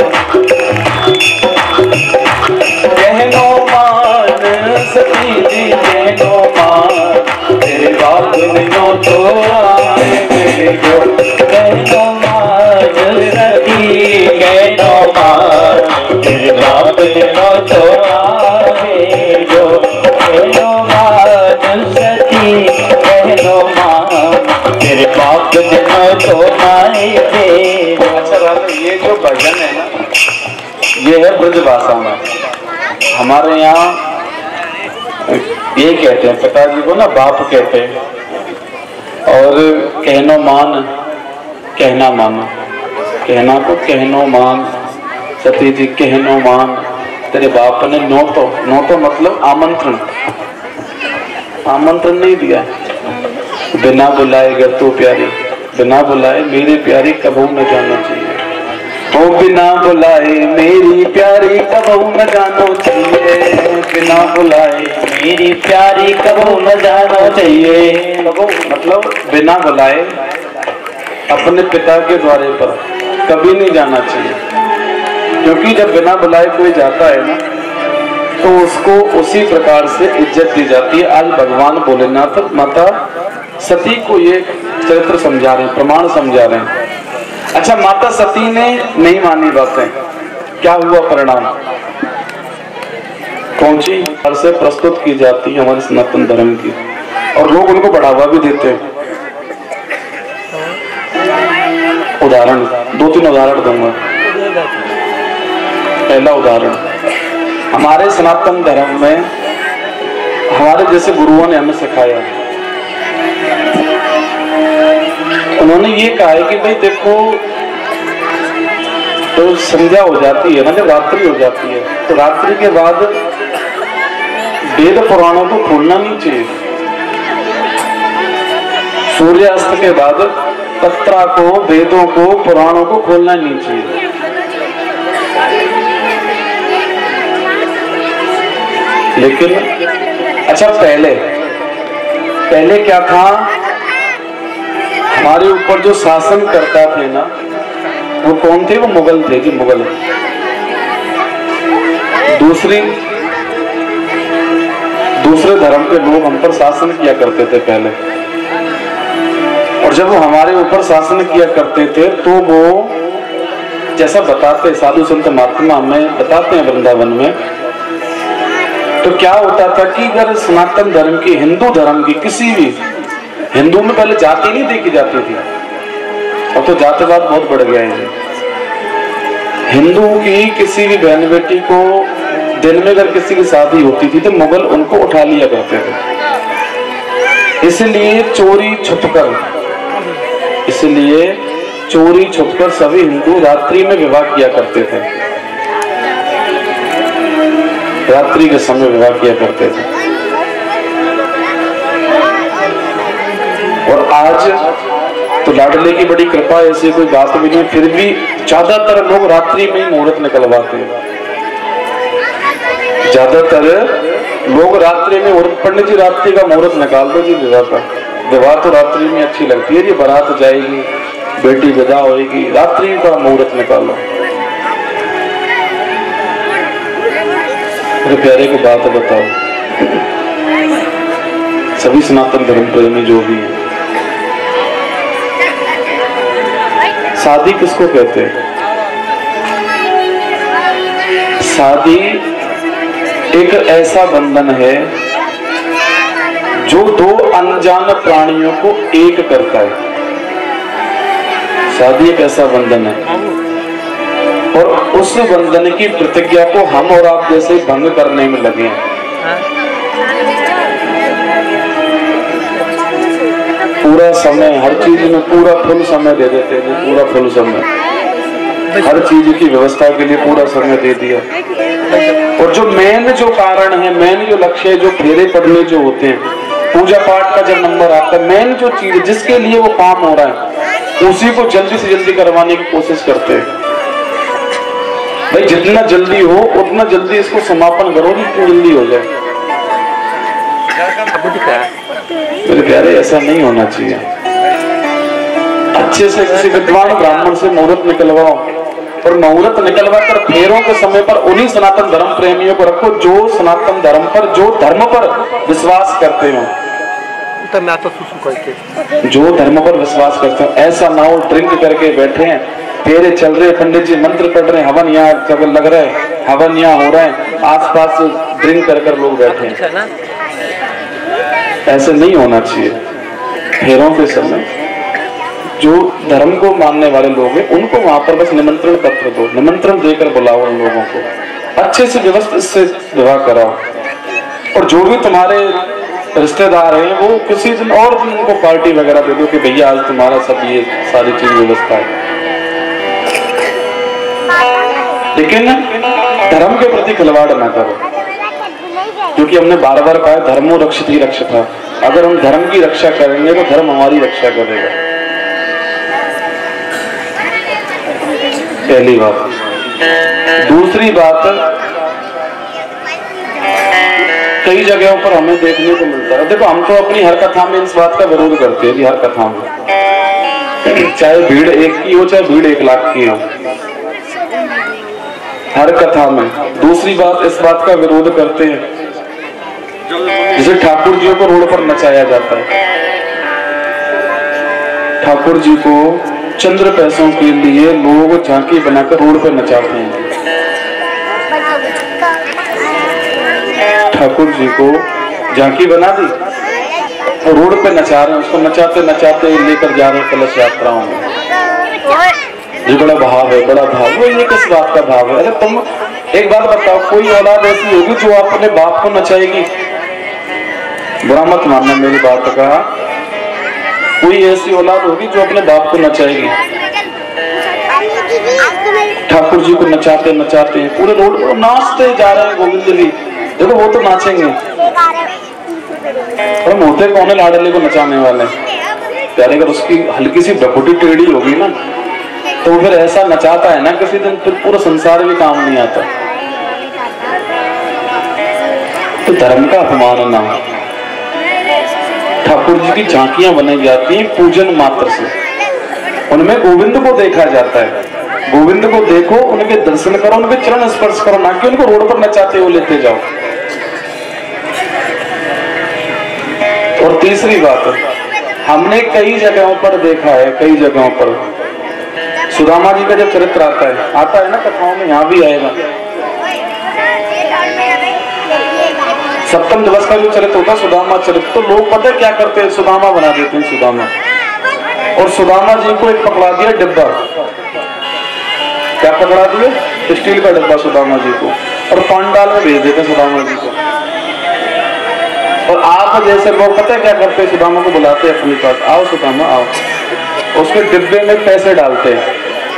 Speaker 1: कहनो मान सती जी कहनो मान, तेरे बाप ने नो तो नहीं भेजो। कहनो मान सती कहनो मान, तेरे बाप ने नो तो नहीं भेजो। कहनो मान सती कहनो मान, तेरे बाप ने नो तो नहीं भेजो। अच्छा बात, ये जो भजन है ना, ये है ब्रज भाषा में। हमारे यहाँ ये कहते हैं, पिताजी को ना बाप कहते हैं, और कहनो मान कहना मानो, कहना को कहनो मान। सती जी कहनो मान, तेरे बाप ने नो तो, नो तो मतलब आमंत्रण, आमंत्रण नहीं दिया। बिना बुलाए गर तू प्यारी, बिना बुलाए मेरी प्यारी कबू न जाना चाहिए। ओ बिना बुलाए मेरी प्यारी कबू न जानो चाहिए, बिना बुलाए मेरी प्यारी कबू न जानो चाहिए। कबू मतलब बिना बुलाए अपने पिता के द्वारे पर कभी नहीं जाना चाहिए, क्योंकि जब बिना बुलाए कोई जाता है ना तो उसको उसी प्रकार से इज्जत दी जाती है। आज भगवान भोलेनाथ माता सती को ये चरित्र समझा रहे हैं, प्रमाण समझा रहे हैं। अच्छा, माता सती ने नहीं मानी बातें, क्या हुआ परिणाम? कौन सी से प्रस्तुत की जाती है हमारे सनातन धर्म की, और लोग उनको बढ़ावा भी देते हैं। उदाहरण, दो तीन उदाहरण दूंगा। पहला उदाहरण, हमारे सनातन धर्म में हमारे जैसे गुरुओं ने हमें सिखाया, उन्होंने ये कहा है कि भाई देखो, तो संध्या हो जाती है ना, जब रात्रि हो जाती है तो रात्रि के बाद वेद पुराणों को खोलना नहीं चाहिए। सूर्यास्त के बाद पत्रा को, वेदों को, पुराणों को खोलना नहीं चाहिए। लेकिन अच्छा, पहले पहले क्या था, हमारे ऊपर जो शासन करता थे ना, वो कौन थे? वो मुगल थे जी, मुगल। दूसरी दूसरे धर्म के लोग हम पर शासन किया करते थे पहले, और जब वो हमारे ऊपर शासन किया करते थे तो वो जैसा बताते साधु संत महात्मा हमें बताते हैं वृंदावन में, तो क्या होता था कि अगर सनातन धर्म की, हिंदू धर्म की किसी भी, हिंदू में पहले जाति नहीं देखी जाती थी, अब तो जातिवाद बहुत बढ़ गया है। हिंदू की किसी भी बहन बेटी को दिन में अगर किसी की शादी होती थी तो मुगल उनको उठा लिया करते थे। इसलिए चोरी छुपकर इसलिए चोरी छुपकर सभी हिंदू रात्रि में विवाह किया करते थे, रात्रि के समय विवाह किया करते थे। और आज तो लाडले की बड़ी कृपा, ऐसी कोई बात भी नहीं, फिर भी ज्यादातर लोग रात्रि में ही मुहूर्त निकलवाते हैं। ज्यादातर लोग रात्रि में मुहूर्त, पंडित जी रात्रि का मुहूर्त निकाल दो जी विवाह का। विवाह तो रात्रि में अच्छी लगती है जी, बारात जाएगी, बेटी विदा होएगी, रात्रि का मुहूर्त निकालो। मेरे प्यारे को बात बताओ, सभी सनातन धर्म प्रेमी जो भी है, शादी किसको कहते हैं? शादी एक ऐसा बंधन है जो दो अनजान प्राणियों को एक करता है। शादी एक ऐसा बंधन है, और उस बंधन की प्रतिज्ञा को हम और आप जैसे भंग करने में लगे हैं। पूरा समय हर चीज में पूरा फुल समय दे देते हैं, पूरा फुल समय, हर चीज की व्यवस्था के लिए पूरा समय दे दिया। और जो मेन जो कारण है, मेन जो लक्ष्य है, जो फेरे पड़ने जो होते हैं, पूजा पाठ का जब नंबर आता है, मेन जो चीज जिसके लिए वो काम हो रहा है उसी को जल्दी से जल्दी करवाने की कोशिश करते हैं। भाई जितना जल्दी हो उतना जल्दी इसको समापन करो, जितनी जल्दी हो जाए। मेरे प्यारे ऐसा नहीं होना चाहिए। अच्छे से किसी विद्वान ब्राह्मण से मुहूर्त निकलवाओ, और मुहूर्त निकलवा कर फेरों के समय पर उन्हीं सनातन धर्म प्रेमियों को रखो जो सनातन धर्म पर, जो धर्म पर विश्वास करते हो, जो धर्म पर विश्वास करते हो। ऐसा ना हो ड्रिंक करके बैठे हैं, फेरे चल रहे, पंडित जी मंत्र पढ़ रहे, हवन यहाँ लग रहा है, हवन यहाँ हो रहा है, आसपास ड्रिंक कर कर लोग बैठे हैं। ऐसे नहीं होना चाहिए। फेरों के समय जो धर्म को मानने वाले लोग हैं उनको वहां पर बस निमंत्रण पत्र दो, निमंत्रण देकर बुलाओ उन लोगों को, अच्छे से व्यवस्थित से विवाह कराओ। और जो भी तुम्हारे रिश्तेदार हैं वो किसी दिन और दिन उनको पार्टी वगैरह दे दो कि भैया आज तुम्हारा सब ये सारी चीज व्यवस्था है। लेकिन धर्म के प्रति खिलवाड़ ना करो, क्योंकि हमने बार बार कहा धर्मो रक्षित ही रक्षिता। अगर हम धर्म की रक्षा करेंगे तो धर्म हमारी रक्षा करेगा। पहली बात। दूसरी बात, कई जगहों पर हमें देखने को मिलता है, देखो हम तो अपनी हर कथा में इस बात का विरोध करते हैं कि हर कथा में चाहे भीड़ एक की हो चाहे भीड़ एक लाख की हो, हर कथा में। दूसरी बात, इस बात का विरोध करते हैं जैसे ठाकुर जी को रोड पर नचाया जाता है। ठाकुर जी को चंद्र पैसों के लिए लोग झांकी बनाकर रोड पर नचाते हैं। ठाकुर जी को झांकी बना दी और रोड पे नचा रहे हैं, उसको नचाते नचाते लेकर जा रहे हैं कलश यात्राओं में। ये बड़ा भाव है, बड़ा भाव। वो ये किस बात का भाव है? अरे तुम एक बात बताओ, कोई औलाद ऐसी होगी जो अपने बाप को नचाएगी? बुरा मत मानना मेरी बात का, कोई ऐसी औलाद होगी जो अपने बाप को नचाएगी? ठाकुर जी को नचाते नचाते पूरे रोड पर नाचते जा रहे हैं गोविंद जी। देखो वो तो नाचेंगे, और मोटे कौन है लाडले को नचाने वाले? प्यारे अगर उसकी हल्की सी डकुटी टेढ़ी होगी ना तो फिर ऐसा नचाता है ना किसी दिन, फिर पूरा संसार भी काम नहीं आता। तो धर्म का अपमान ना हो। ठाकुर जी की झांकियां बनाई जाती हैं पूजन मात्र से, उनमें गोविंद को देखा जाता है। गोविंद को देखो, उनके दर्शन करो, उनके चरण स्पर्श करो, ना कि उनको रोड पर नचाते हुए लेते जाओ। और तीसरी बात, हमने कई जगहों पर देखा है, कई जगहों पर सुदामा जी का जब चरित्र आता है, आता है ना कथाओं में, यहाँ भी आएगा। सप्तम दिवस का जो चरित्र होता है सुदामा चरित्र, तो लोग पता है क्या करते हैं, सुदामा बना देते हैं सुदामा। और सुदामा जी को एक पकड़ा दिया डिब्बा, क्या पकड़ा दिया? स्टील का डिब्बा सुदामा जी को, और पांडाल में भेज देते सुदामा जी को। और आप जैसे लोग पता है क्या करते हैं, सुदामा को बुलाते हैं अपने पास, आओ सुदामा आओ, उसके डिब्बे में पैसे डालते हैं।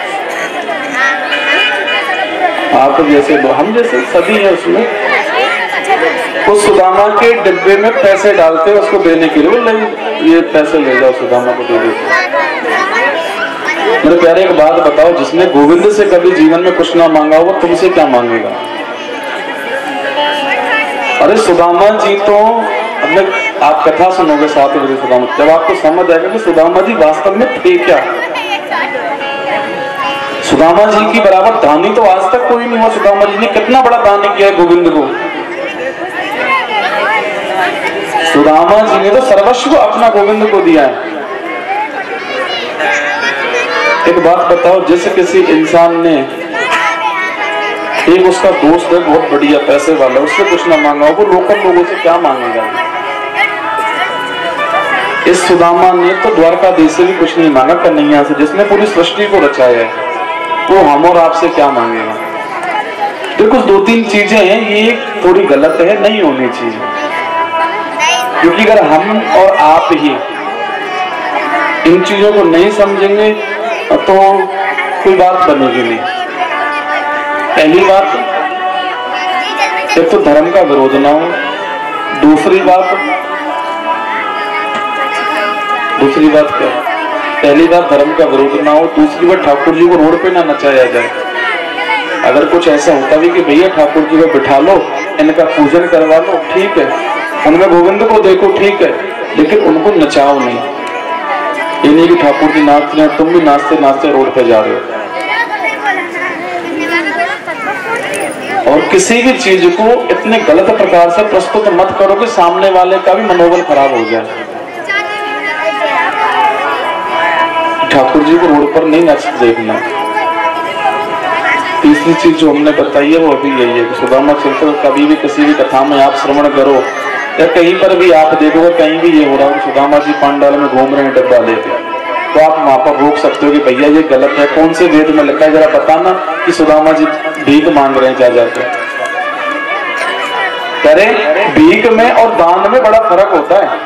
Speaker 1: आप जैसे हम जैसे सभी है उसमें, उस सुदामा के डिब्बे में पैसे डालते हैं उसको देने के लिए, नहीं ये पैसे ले जाओ सुदामा को दे दो। मेरे प्यारे एक बात बताओ, जिसने गोविंद से कभी जीवन में कुछ ना मांगा वो तुमसे क्या मांगेगा? अरे सुदामा जी तो, अब आप कथा सुनोगे साथ बजे सुदामा, जब आपको समझ आएगा कि सुदामा जी वास्तव में थे क्या। सुदामा जी की बराबर दानी तो आज तक कोई नहीं हुआ। सुदामा जी ने कितना बड़ा दान किया है गोविंद को। सुदामा जी ने तो सर्वस्व अपना गोविंद को दिया है। एक बात बताओ, जैसे किसी इंसान ने, एक उसका दोस्त है बहुत बढ़िया पैसे वाला, उससे कुछ ना मांगा, वो लोकल लोगों से क्या मांगेगा? इस सुदामा ने तो द्वारकाधीश से भी कुछ नहीं मांगा, कन्हैया से जिसने पूरी सृष्टि को रचाया है, वो हम और आपसे क्या मांगेगा। देखो दो तीन चीजें हैं, ये थोड़ी गलत है, नहीं होनी चाहिए, क्योंकि अगर हम और आप ही इन चीजों को नहीं समझेंगे तो कोई बात बनेगी नहीं। पहली बात, एक तो धर्म का विरोध ना हो, दूसरी बात दूसरी बात क्या है, पहली बात धर्म का विरोध ना हो, दूसरी बात ठाकुर जी को रोड पे ना नचाया जाए। अगर कुछ ऐसा होता भी कि भैया ठाकुर जी को बिठा लो, इनका पूजन करवा लो, ठीक है, उनमें गोविंद को देखो, ठीक है, लेकिन उनको नचाओ नहीं। ये नहीं कि ठाकुर जी नाच रहे हैं, तुम भी नाचते नाचते रोड पे जा रहे हो। और किसी भी चीज को इतने गलत प्रकार से प्रस्तुत मत करो कि सामने वाले का भी मनोबल खराब हो जाए। ठाकुर जी को रोड पर नहीं नाच देखना। तीसरी चीज जो हमने बताई है वो अभी यही है कि सुदामा चरित्र कभी भी किसी भी कथा में आप श्रवण करो या कहीं पर भी आप देखोगे कहीं भी ये हो रहा है सुदामा जी पांडाल में घूम रहे हैं डब्बा लेके, तो आप वहां पर रोक सकते हो कि भैया ये गलत है, कौन से वेद में लिखा है जरा बताना कि सुदामा जी भीख मांग रहे हैं जा जाके। करें, भीख में और दान में बड़ा फर्क होता है,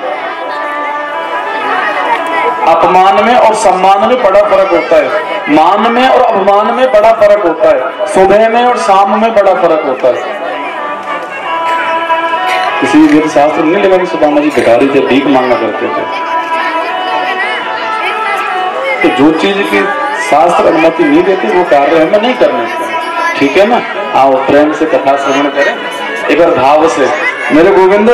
Speaker 1: अपमान में और सम्मान में बड़ा फर्क होता है, मान में और अपमान में बड़ा फर्क होता है, सुबह में और शाम में बड़ा फर्क होता है। किसी वेद शास्त्र नहीं लगा कि सुदामा जी भिखारी थे, भीख मांगा करते थे। तो जो चीज की शास्त्र अनुमति नहीं देती वो कार्य हमें नहीं करना चाहिए, ठीक है ना। आओ प्रेम से कथा श्रवण करें एक बार भाव से, मेरे गोविंद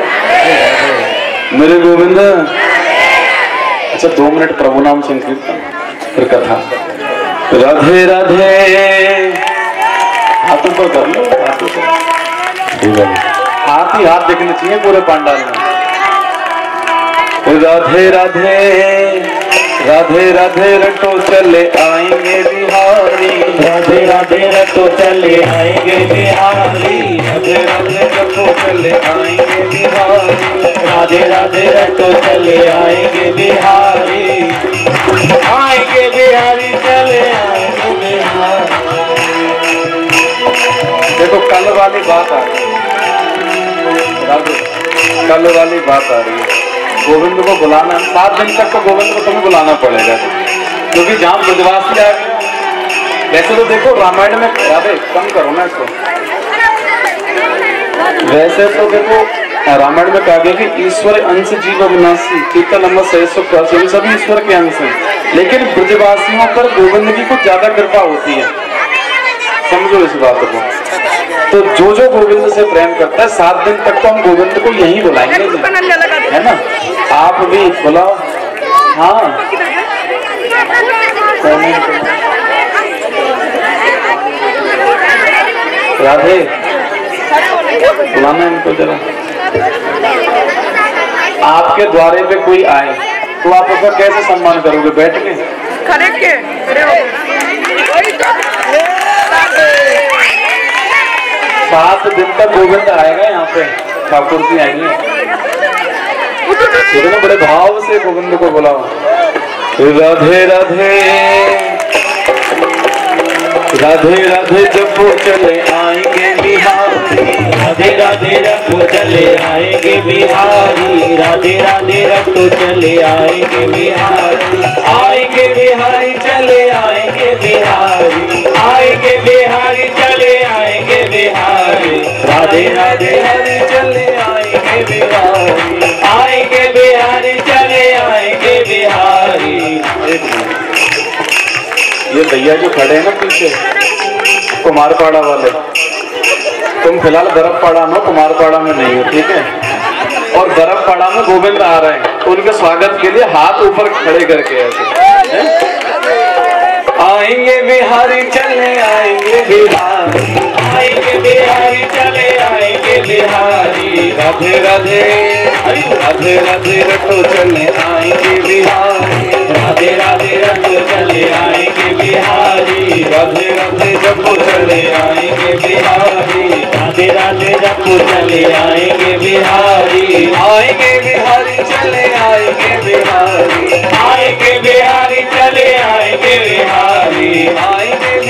Speaker 1: मेरे गोविंद। अच्छा दो मिनट प्रभु नाम संकीर्तन फिर कथा। राधे राधे, हाथों पर कर लो, हाथों पर हाथ ही हाथ देखने चाहिए पूरे पांडाल में। राधे राधे राधे राधे रटो चले आएंगे बिहारी, राधे राधे रटो चले आएंगे बिहारी, राधे राधे रटो चले आएंगे बिहारी, राधे राधे रटो चले आएंगे बिहारी, आएंगे बिहारी चले आएंगे बिहारी। देखो कल वाली बात आ रही है, कल वाली बात आ रही है। गोविंद को बुलाना, सात दिन तक तो गोविंद को तुम्हें बुलाना पड़ेगा, क्योंकि जहां ब्रजवासी आ गए। वैसे तो देखो रामायण में, राधे कम करो ना इसको, वैसे तो देखो रामायण में कहा गया कि ईश्वर अंश जीव अविनाशी, कीर्तन नंबर सही सभी ईश्वर के अंश हैं, लेकिन ब्रजवासियों पर गोविंद की कुछ ज्यादा कृपा होती है, समझो इस बात को। तो जो जो गोविंद से प्रेम करता है सात दिन तक तो हम गोविंद को यही बुलाएंगे, है ना। आप भी बुलाओ, हाँ राधे बुलाना इनको जरा। आपके द्वारे पे कोई आए तो आप उसका कैसे सम्मान करोगे, बैठ के
Speaker 2: खड़े के?
Speaker 1: सात दिन तक गोविंद आएगा यहाँ पे, ठाकुर जी आएंगे, इतने बड़े भाव से गोविंद को बुलाओ। राधे राधे राधे राधे जब वो चले आएंगे बिहारी, राधे राधे रखो चले आएंगे बिहारी, राधे राधे रखो चले आएंगे बिहारी, आएंगे बिहारी चले आएंगे बिहारी, आएंगे बिहारी चले आएंगे बिहारी, राधे राधे हरे चले आएंगे बिहारी, आएंगे बिहारी चले आएंगे बिहारी। ये भैया जो खड़े हैं ना पीछे कुमारपाड़ा वाले, तुम फिलहाल बर्फपाड़ा में, कुमारपाड़ा में नहीं हो, ठीक है। और बर्फपाड़ा में गोविंद आ रहे हैं तो उनके स्वागत के लिए हाथ ऊपर खड़े करके ऐसे, आएंगे बिहारी चले आएंगे बिहारी, आएंगे बिहारी चले आएंगे बिहारी, राधे राधे राधे राधे रटो चले आएंगे बिहारी, राधे राधे रटो चले आएंगे बिहारी, राधे राधे जपो चले आएंगे बिहारी, राधे राधे जपो चले आएंगे बिहारी, आएंगे बिहारी चले आएंगे बिहारी, आएंगे बिहारी चले आएंगे बिहारी, आएंगे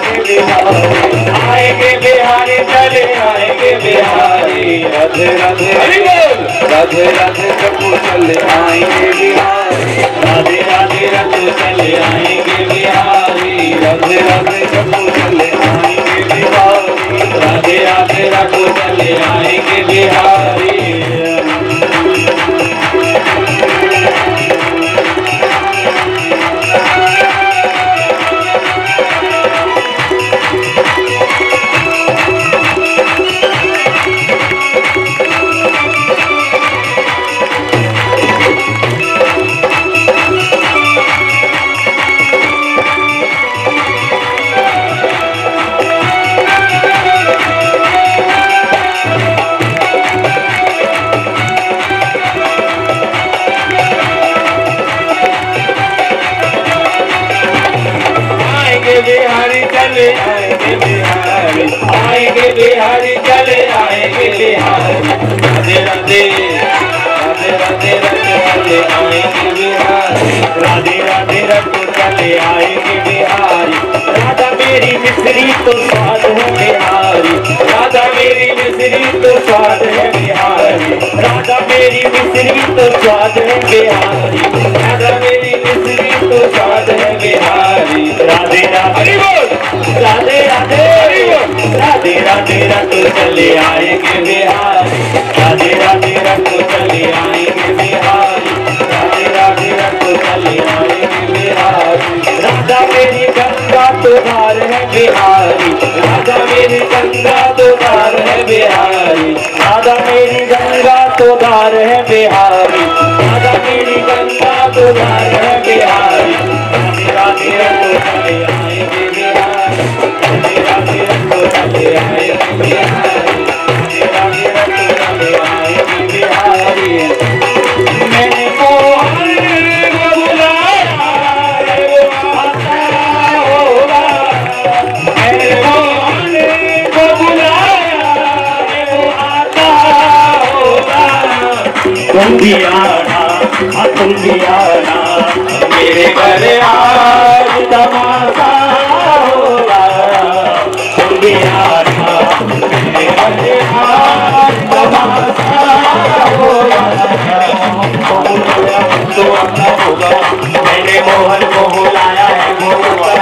Speaker 1: आएंगे बिहारी चले आएंगे बिहारी राधे राधे राधे राधे रघु चले आएंगे बिहारी राधे राधे रघु चले आएंगे बिहारी राधे राधे रघु चले आएंगे बिहारी राधे राधे रघु चले आएंगे बिहारी बिहारी चले आएंगे बिहारी आएंगे बिहारी चले आएंगे बिहारी राधे राधे राधे राधे राधे चले आएंगे बिहारी राधे राधे रघु चले आएंगे बिहारी राधा मेरी मिश्री तो स्वाद है बिहारी राधा मेरी मिश्री तो स्वाद है बिहारी राधा मेरी मिश्री तो स्वाद है बिहारी राधा मेरी मिश्री तो स्वाद है बिहारी राधे राधे राधे राधे राधे राधे रघु चले आएंगे बिहारी राधे राधे रघु चले आएंगे बिहारी राधे राधे रघु चले आएंगे बिहारी राधा मेरी गंगा तो धार है बिहारी राधा मेरी गंगा तो धार है बिहारी राधा मेरी गंगा तो धार है बिहारी राधा मेरी गंगा तो धार है बिहारी राधे राधे रघु चले आएंगे बिहारी राधे राधे रघु चले आएंगे बिहारी राधे राधे रघु चले आएंगे बिहारी मैंने मोहन को बुलाया है वो आता होगा मैंने मोहन को बुलाया है वो आता होगा तुम भी आना तुम भी आना मेरे घर आज तमाशा होगा तुम भी आना मेरे घर आज तमाशा होगा तो आता होगा मैंने मोहन को बुलाया है वो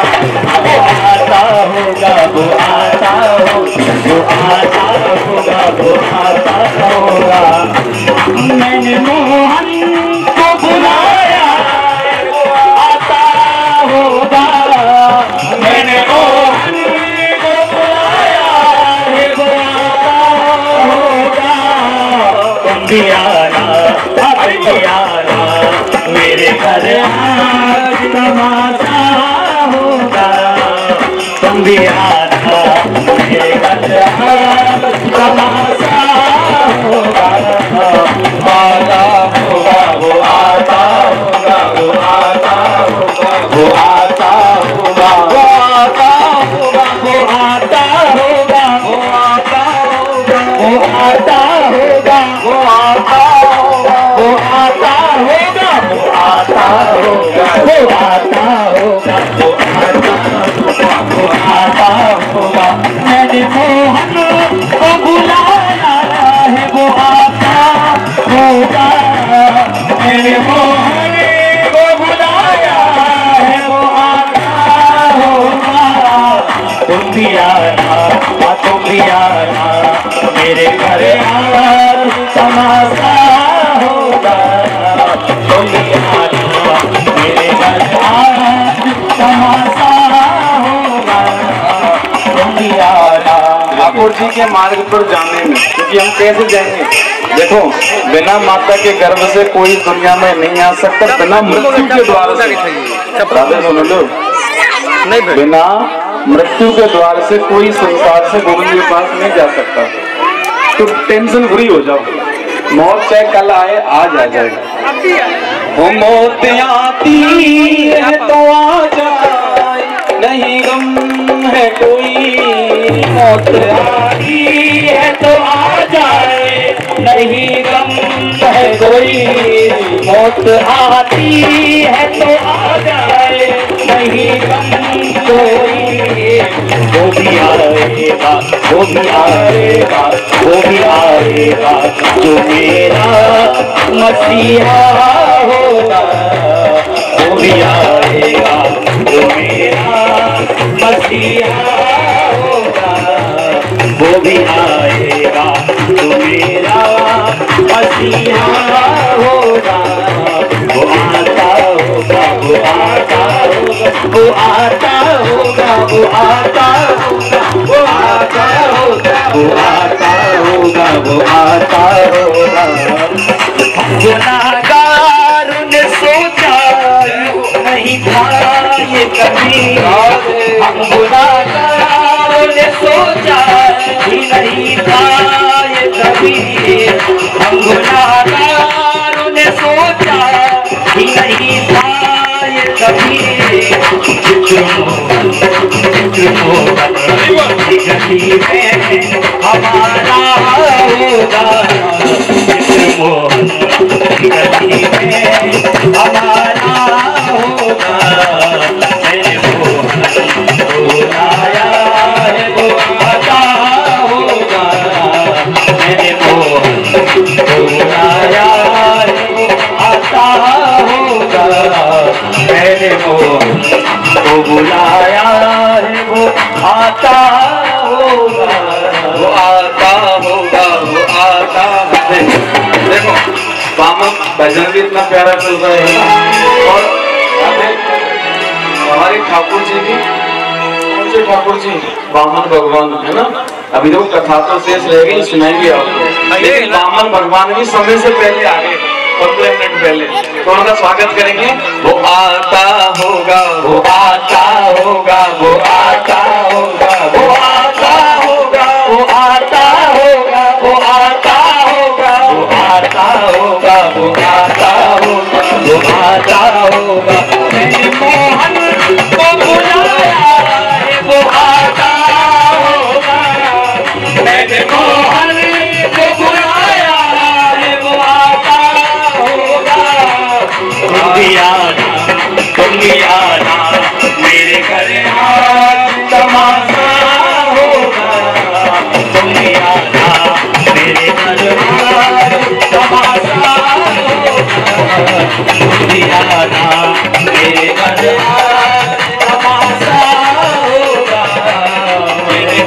Speaker 1: आता होगा वो आता होगा वो आता होगा वो आता होगा मैंने मोहन को बुलाया वो आता होगा मैंने मोहन को बुलाया है वो आता होगा तुम भी आना तुम भी आना मेरे घर आज तमाशा होगा तुम भी आना मेरे घर आज तमाशा होगा आता होगा वो आता होगा वो आता होगा वो आता होगा वो आता होगा वो आता होगा वो आता होगा वो आता होगा वो आता होगा वो आता होगा वो आता होगा वो आता होगा वो आता होगा वो आता होगा मैंने मोहन को बुलाया है वो आता होगा मैंने मोहन को बुलाया है वो आता होगा तुम भी आना तुम भी आना मेरे घर आज तमाशा होगा तुम भी आना मेरे घर आज तमाशा होगा तुम भी आना ठाकुर जी के मार्ग पर जाने में क्योंकि हम कैसे जाएंगे देखो बिना माता के गर्भ से कोई दुनिया में नहीं आ सकता बिना मृत्यु के द्वार से राधे सुन लो नहीं बिना मृत्यु के द्वार से कोई संसार से गोविंद के पास नहीं जा सकता तो टेंशन फ्री हो जाओ मौत चाहे कल आए आज आ जाएगा वो मौत आती है तो आ जाए नहीं गम है कोई मौत आती है तो आ जाए नहीं गम है कोई मौत आती है तो आ जाए नहीं गम कोई
Speaker 3: भी आएगा, वो भी आएगा, वो भी आएगा जो मेरा मसीहा होगा। वो भी आएगा जो मेरा मसीहा होगा। वो भी आएगा जो मेरा मसीहा होगा। वो आता होगा, वो आता होगा, वो आता होगा, वो आता होगा, वो आता होगा, वो आता होगा, वो आता होगा। गुनाहगार ने सोचा नहीं था ये कभी, हम गुनाहगार ने सोचा ही नहीं था ये कभी, हम गुनाहगार ने सोचा ही नहीं था ये कभी। गली में हमारा होगा, गली में हमारा होगा। मैंने बुलाया है वो आता होगा, मैंने बुलाया है वो आता होगा, मैंने वो बुलाया है वो आता होगा, वो आता होगा, वो आता। देखो बामन भजन भी इतना प्यारा चल रहा है और हमारे ठाकुर जी भी, कौन से ठाकुर जी? बामन भगवान, है ना। अभी तो कथा तो शेष रह गई, सुनाएंगे आपको। लेकिन बामन भगवान भी समय से पहले आ गए, पंद्रह मिनट पहले, तो उनका स्वागत करेंगे। वो आता होगा, वो आता होगा, वो आता होगा, वो आता होगा, वो आता होगा, वो आता होगा, वो आता होगा, वो आता होगा, वो आता होगा। मैंने मोहन को बुलाया है वो आता होगा, मैंने मोहन को बुलाया है वो आता होगा। तुम भी आना, तुम भी आना मेरे घर आज तमाशा होगा। तुम भी आना मेरे घर आज तमाशा होगा। तुम भी आना मेरे घर आज तमाशा होगा। मेरे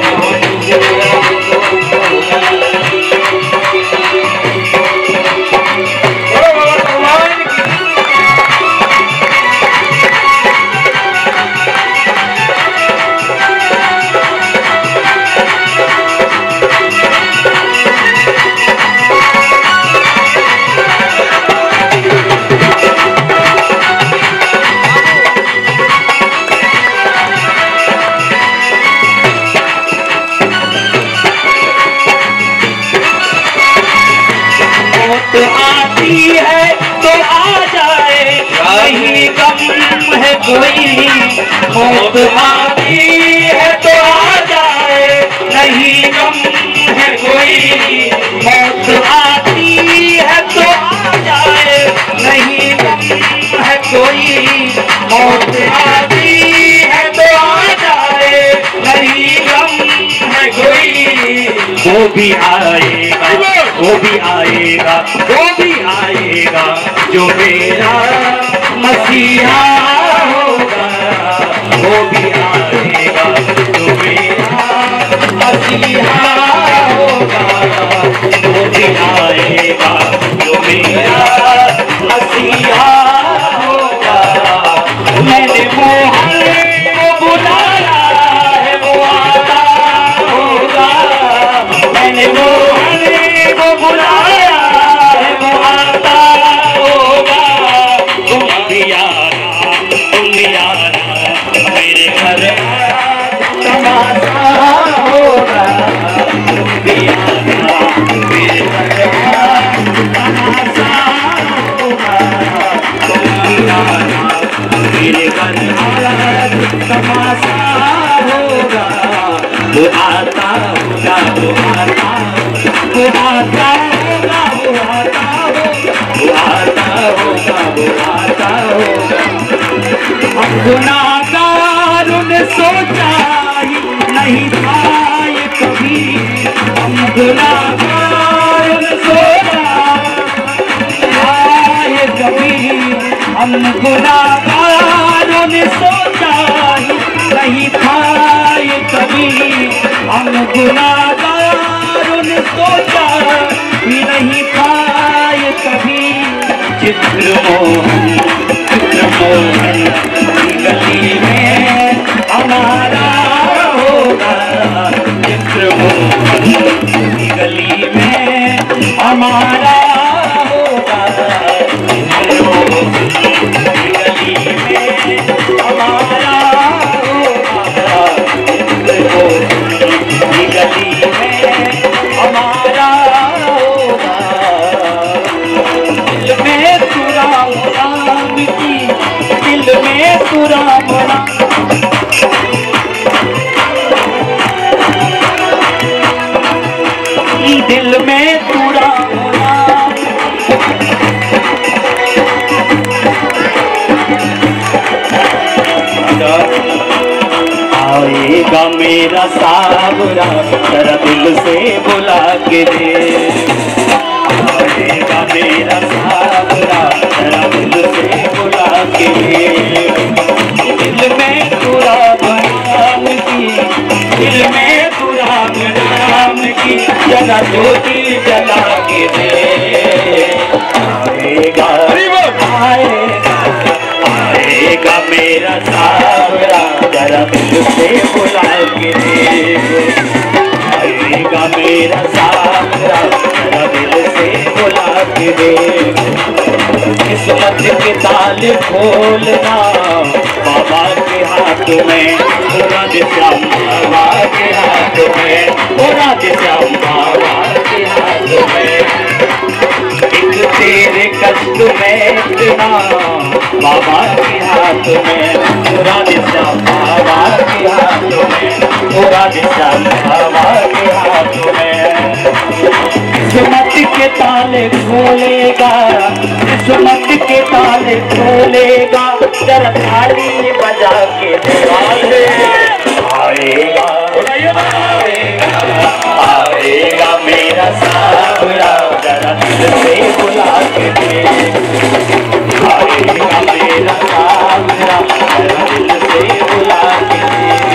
Speaker 3: आती है तो आ जाए, नहीं गम है कोई। मौत आती है तो आ जाए, नहीं गम है कोई। मौत आती है तो आ जाए, नहीं गम है कोई। मौत आती है तो आ जाए, नहीं गम है कोई। वो भी आएगा, वो भी आएगा, वो भी आएगा जो मेरा मसीहा होगा। वो भी आएगा जो मेरा मसीहा होगा। वो भी आएगा जो मेरा मसीहा होगा। मैंने मोहन को बुलाया है वो आता होगा। मैंने मोहन को बुलाया है वो आता होगा। तुम भी आना, तुम भी आना मेरे घर तमाशा होगा। तुम भी आना मेरे घर तमाशा होगा। तुम भी आना मेरे घर तमाशा होगा। वो आता होगा, वो आता वो आता होगा, वो आता होगा, वो आता होगा, वो आता होगा। हम गुनाहगार ने सोचा ही
Speaker 4: नहीं था ये कभी हम गुनाहगार न सोचा ये कभी हम गुनाहगारों ने सोचा ही नहीं था ये कभी हम गुनाहगारों ने सोचा ही नहीं था ये कभी चित्र मोहन चित्र मोहन की गली में हमारा होगा चित्र मोहन की गली में हमारा होगा चित्र मोहन की गली में हमारा होगा चित्र मोहन की गली में हमारा होगा दिल में तुरा राम की दिल में तुरा राम दिल में तुरा आएगा मेरा सावरा जरा दिल से बुला के दे आएगा मेरा सावरा जरा दिल से बुला के दे दिल में तुरा राम की दिल में तुरा राम की जरा ज्योति जला के दे आएगा आएगा आएगा मेरा सावरा जरा दिल से बुला के दे आएगा मेरा सावरा जरा दिल से बुला के दे किस्मत के ताले खोलना बाबा के हाथ में पूरा श्याम बाबा के हाथ में पूरा श्याम बाबा के हाथ में एक तेरे कष्ट में इतना बाबा के हाथ में पूरा श्याम बाबा के हाथ में पूरा श्याम बाबा के हाथ में किस्मत के ताले खोलेगा किस्मत के ताले खोलेगा जरा ताली बजा के दरवाजे आएगा आएगा आएगा मेरा सावरा जरा दिल से बुला के दे आएगा मेरा सावरा जरा दिल से बुला के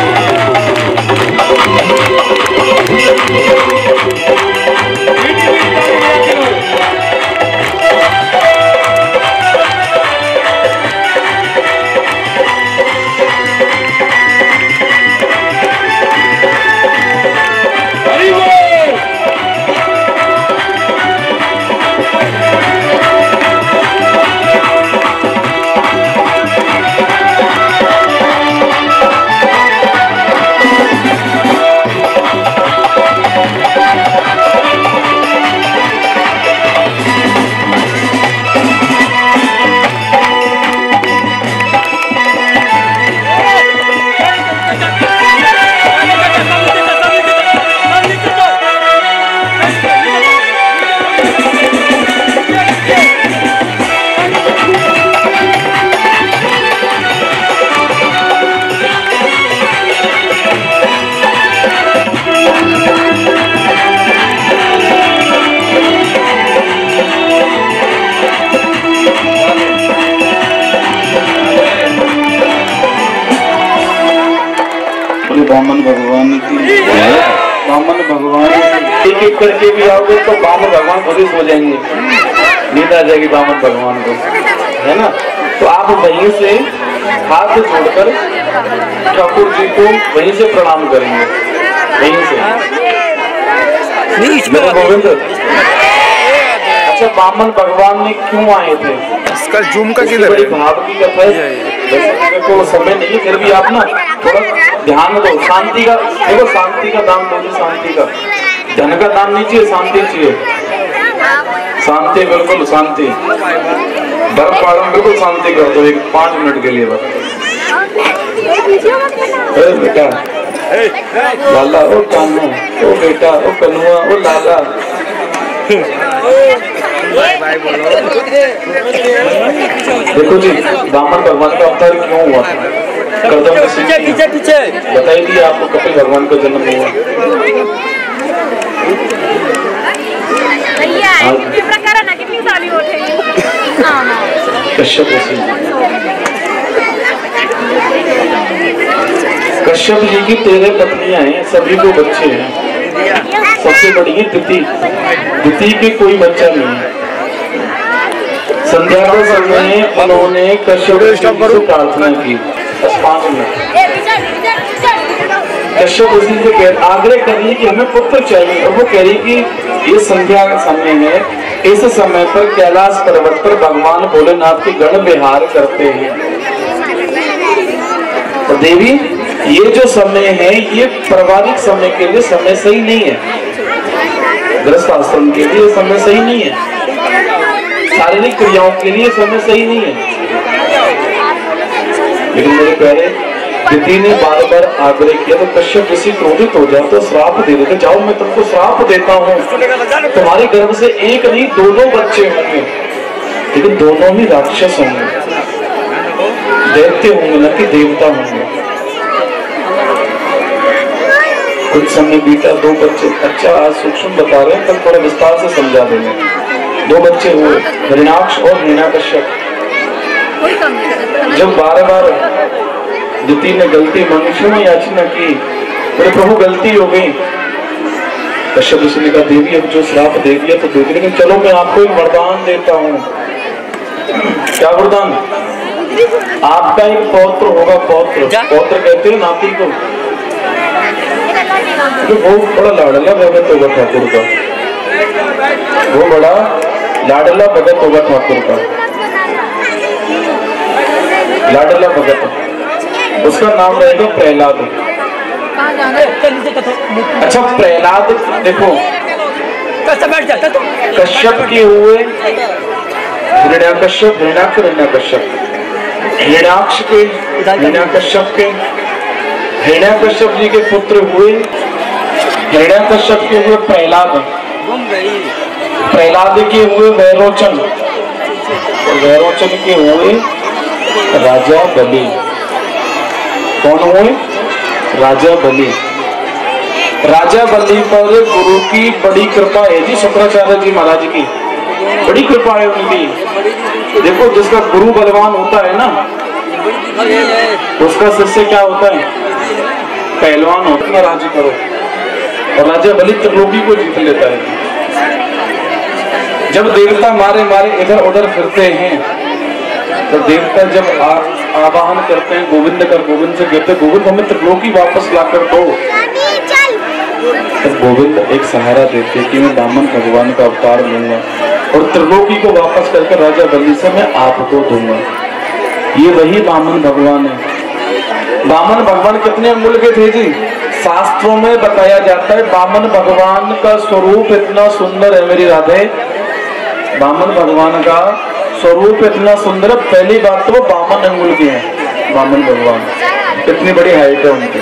Speaker 1: बामन भगवान की बामन भगवान एक एक करके भी आओगे तो बामन भगवान खुद ही सो जाएंगे, नींद आ जाएगी बामन भगवान को, है ना। तो आप वहीं से हाथ जोड़कर ठाकुर जी को वहीं से प्रणाम करेंगे, वहीं से। गोविंद, अच्छा बामन भगवान ने क्यों आए थे?
Speaker 2: इसका जूम का किधर
Speaker 1: बड़ी भाव की कथा है, वैसे को समय नहीं, फिर भी आप ना थोड़ा ध्यान दो। शांति का देखो, शांति का दाम दो, शांति का, धन का दाम नहीं चाहिए, शांति चाहिए। शांति, बिल्कुल शांति। बर्फ पहाड़ों में बिल्कुल शांति कर दो एक पांच मिनट के लिए बस। बेटा लाला, ओ कानू, ओ बेटा, ओ कनुआ, ओ लाला। देखो जी, बामन भगवान का अवतार क्यों हुआ था?
Speaker 3: कदम
Speaker 2: पीछे पीछे पीछे
Speaker 3: बताई दिए आपको कपिल भगवान का जन्म हुआ। कश्यप कश्यप जी की तेरह पत्नियां हैं, सभी को बच्चे हैं। सबसे बड़ी है दिति, दिति के कोई बच्चा नहीं है। संध्या के समय उन्होंने कश्यप जी से प्रार्थना की। पांच मिनट कश्यप जी से कह आग्रह करिए कि हमें पुत्र चाहिए, और वो कह रही कि ये संध्या का समय है, इस समय पर कैलाश पर्वत पर भगवान भोलेनाथ के गण विहार करते हैं। तो देवी ये जो समय है ये पारिवारिक समय के लिए समय सही नहीं है, गृहस्थ आश्रम के लिए समय सही नहीं है, शारीरिक क्रियाओं के लिए समय सही नहीं है। लेकिन मेरे प्यारे दिति ने बार बार आग्रह किया तो कश्यप ऋषि क्रोधित हो जाए तो श्राप दे देते, जाओ मैं तुमको श्राप देता हूँ, तुम्हारे गर्भ से एक नहीं दोनों बच्चे होंगे, लेकिन दोनों ही राक्षस होंगे, दैत्य होंगे न कि देवता होंगे। कुछ समय बीता, दो बच्चे, अच्छा आज सूक्ष्म बता रहे हैं, कल थोड़ा विस्तार से समझा देंगे। दो बच्चे हुए, हिरण्याक्ष और हिरण्याकश्यप। जब बार बार दिति ने गलती मांगी, क्षमा याचना की, बोले प्रभु गलती हो गई। कश्यप ऋषि ने कहा देवी अब जो श्राप दे दिया तो दे दिया, लेकिन चलो मैं आपको एक वरदान देता हूँ। क्या वरदान? आपका एक पौत्र होगा, पौत्र पौत्र कहते हैं नाती को, तो बहुत बड़ा लाडला भगत होगा ठाकुर का, वो बड़ा लाडला भगत होगा ठाकुर का, लाडला भगत, उसका नाम रहेगा प्रहलाद। अच्छा प्रहलाद देखो कश्यप के हुए, हिरण्याकश्यप, हिरण्याक्ष, हिरण्याकश्यप, हिरण्याक्ष के, हिरण्याकश्यप के, हिरण्याकश्यप जी के पुत्र हुए, हिरण्याकश्यप के हुए प्रहलाद, प्रहलाद के हुए वैरोचन, और वैरोचन के हुए राजा बलि। कौन हुए? राजा बलि। राजा बलि पर गुरु की बड़ी कृपा है जी, शुक्राचार्य जी महाराज की बड़ी कृपा है उनकी। देखो जिसका गुरु बलवान होता है ना, उसका शिष्य क्या होता है? पहलवान होता है। राज्य करो, और राजा बलि त्रिलोकी को जीत लेता है। जब देवता मारे मारे इधर उधर फिरते हैं, तो देवता जब आ, आवाहन करते हैं गोविंद कर, गोविंद से कहते हैं गोविंद हमें त्रिलोकी वापस ला कर दो। तो गोविंद एक सहारा देते कि मैं वामन भगवान का अवतार लूंगा और त्रिलोकी को वापस करके राजा बलि से मैं आपको दूंगा। ये वही वामन भगवान है। वामन भगवान कितने अमूल्य के थे जी? शास्त्रों में बताया जाता है वामन भगवान का स्वरूप इतना सुंदर है मेरी राधे, वामन भगवान का स्वरूप इतना सुंदर है। पहली बात तो वो बावन अंगुल के हैं वामन भगवान, इतनी बड़ी हाइट है उनकी,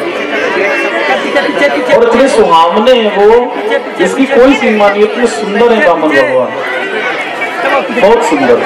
Speaker 3: और इतने सुहावने हैं वो, जिसकी कोई सीमा नहीं, इतने सुंदर है वामन भगवान, बहुत सुंदर।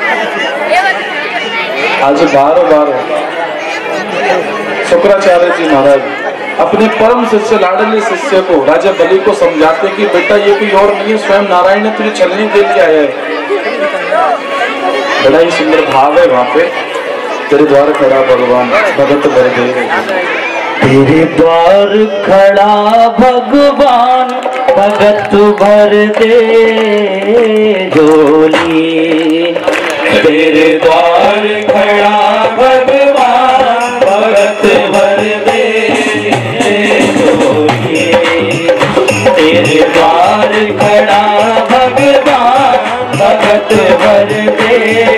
Speaker 3: आज बार बार शुक्राचार्य जी महाराज अपने परम शिष्य लाडले शिष्य को राजा बलि को समझाते कि बेटा ये कोई और नहीं है, स्वयं नारायण ने तुझे छलने के लिए आया है। बड़ा ही सुंदर भाव है वहां पे, तेरे द्वार खड़ा भगवान भगत भर दे,
Speaker 4: तेरे द्वार खड़ा भगवान भगत भर दे झोली, तेरे द्वार खड़ा भगवान भगत भर दे झोली, तेरे द्वार खड़ा भगवान भगत भर दे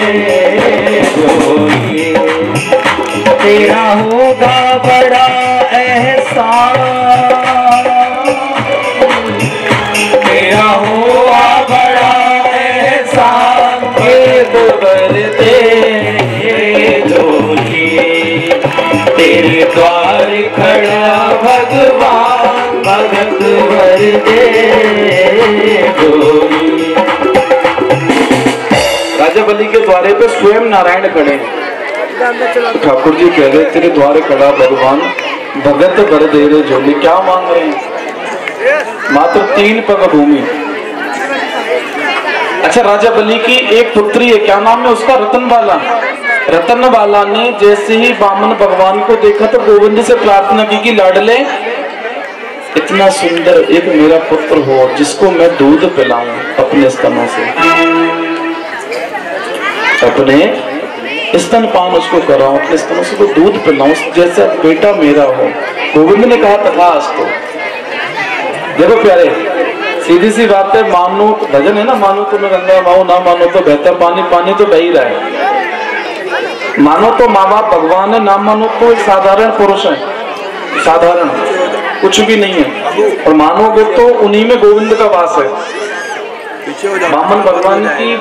Speaker 4: झोली, तेरा होगा बड़ा एहसान, तेरा होगा बड़ा एहसान, भेद भर दे झोली, तेरे द्वार खड़ा भगवान भगत भर दे झोली।
Speaker 3: राजा बलि के द्वारे पे स्वयं नारायण खड़े हैं।
Speaker 1: ठाकुर जी कह रहे तेरे द्वारे खड़ा भगवान भगत भर दे रहे झोली। क्या मांग रहे हैं? मात्र तीन पग भूमि। अच्छा, राजा बलि की एक पुत्री है, क्या नाम है उसका? रतनबाला। रतनबाला ने जैसे ही वामन भगवान को देखा तो गोविंद से प्रार्थना की कि लाडले इतना सुंदर एक मेरा पुत्र हो जिसको मैं दूध पिलाऊं अपने स्तनों से, अपने स्तनपान उसको कराऊं, अपने स्तनों से वो दूध पिलाऊं जैसा बेटा मेरा हो। गोविंद ने कहा तथास्तु। देखो प्यारे, सीधी सी बात है, मानो तो भजन है ना, मानो तो मैं गंगा माओ, ना मानो तो बेहतर पानी, पानी तो बह ही रहा है। मानो तो माँ बाप भगवान है, ना मानो तो एक साधारण पुरुष है, साधारण कुछ भी नहीं है। और मानोगे तो उन्हीं में गोविंद का वास है। वामन भगवान की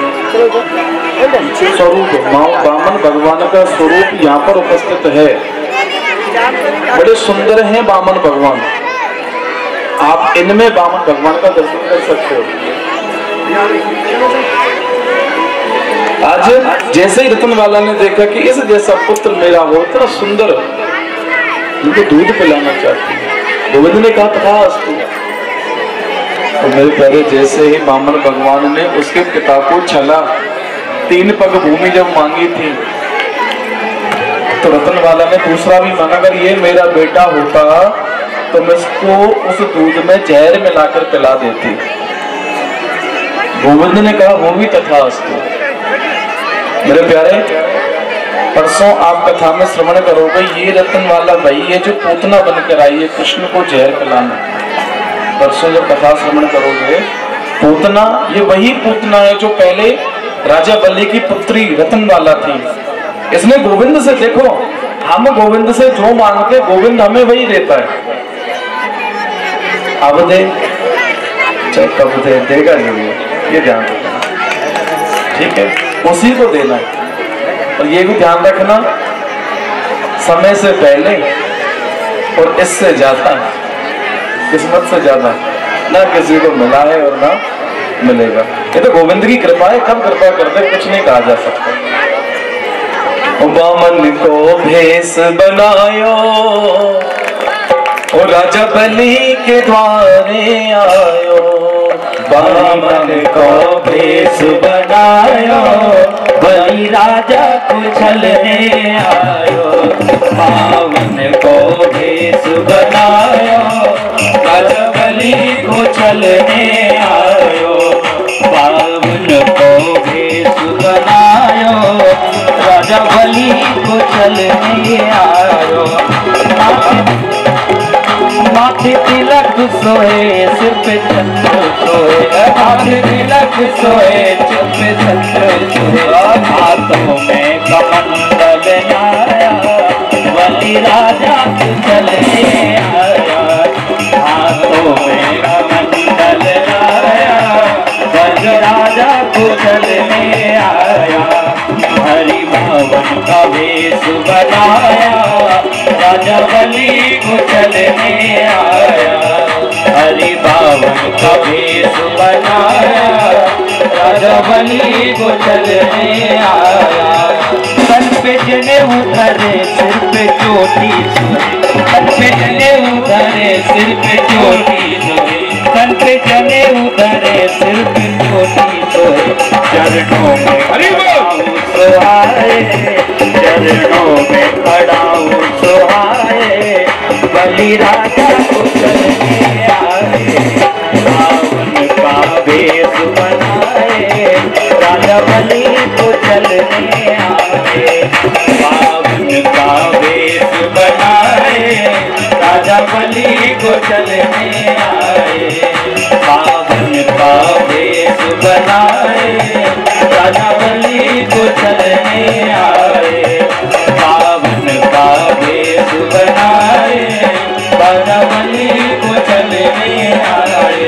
Speaker 1: स्वरूप, वामन भगवान का स्वरूप यहाँ पर उपस्थित है। बड़े सुंदर हैं वामन भगवान। आप इनमें वामन भगवान का दर्शन कर सकते हो। आज जैसे ही रतनवाला ने देखा कि इस जैसा पुत्र मेरा हो, इतना सुंदर, उनको दूध पिलाना चाहती है, गोविंद ने कहा तथास्तु। तो मेरे प्यारे, जैसे ही वामन भगवान ने उसके पिता को छला, तीन पग भूमि जब मांगी थी, तो रतनवाला ने दूसरा भी मांगा, अगर ये मेरा बेटा होता तो मैं इसको उस दूध में जहर मिलाकर पिला देती। गोविंद ने कहा वो भी तथास्तु। मेरे प्यारे, परसों आप कथा में श्रवण करोगे, ये रतनवाला भाई है जो पूतना बनकर आई है कृष्ण को जहर पिलाना। परसों जब कथा श्रवण करोगे, पूतना ये वही पूतना है जो पहले राजा बलि की पुत्री रतनवाला थी। इसने गोविंद से, देखो हम गोविंद से जो मांगते गोविंद हमें वही देता है। अब दे चाहे कब दे, देगा जरूर, ये ध्यान रखना, ठीक है? उसी को देना है। और ये भी ध्यान रखना, समय से पहले और इससे ज्यादा, किस्मत से ज्यादा ना किसी को मिला है और ना मिलेगा। ये तो गोविंद की कृपा है, कब कृपा करते कुछ नहीं कहा जा सकता। वामन को भेष बनायो और राजा बलि के द्वारे आयो।
Speaker 4: वामन को भेष बनायो, बलि राजा को छलने आयो। वामन को भेष बनायो, राजा बलि को छलने आयो। वामन को भेष बनायो, राजा बलि को छलने आयो। माथे तिलक सोए, सिर पे चंद्र सोए, माथे तिलक सोए, सिर पे चंद्र सोए। हाथों में कमंडल आया, बलि राजा को चलने आया। हाथों में कमंडल आया, बलि राजा को चलने आया। हरि भवन का वेश बनाया, राजा बलि को चलने आया। हरि भवन का वेश बनाया, राजा बलि को चलने आया। तन पे जनेऊ धरे, सिर पे चोटी सोए, तन पे जनेऊ धरे, सिर पे चोटी सोए, तन पे जनेऊ धरे, सिर पे चोटी सोए। चरणों में खड़ाऊं सुहाए, चरणों में खड़ाऊं सुहाए। बलि राजा को चलने आए, रावण का वेश बनाए, राजा बलि को चलने आए। रावण का वेश बनाए, राजा बलि को चलने आए। रावण का वेश बनाए, राजा बलि को चलने आए। रावण का वेश बनाए, राजा बलि को चलने आए।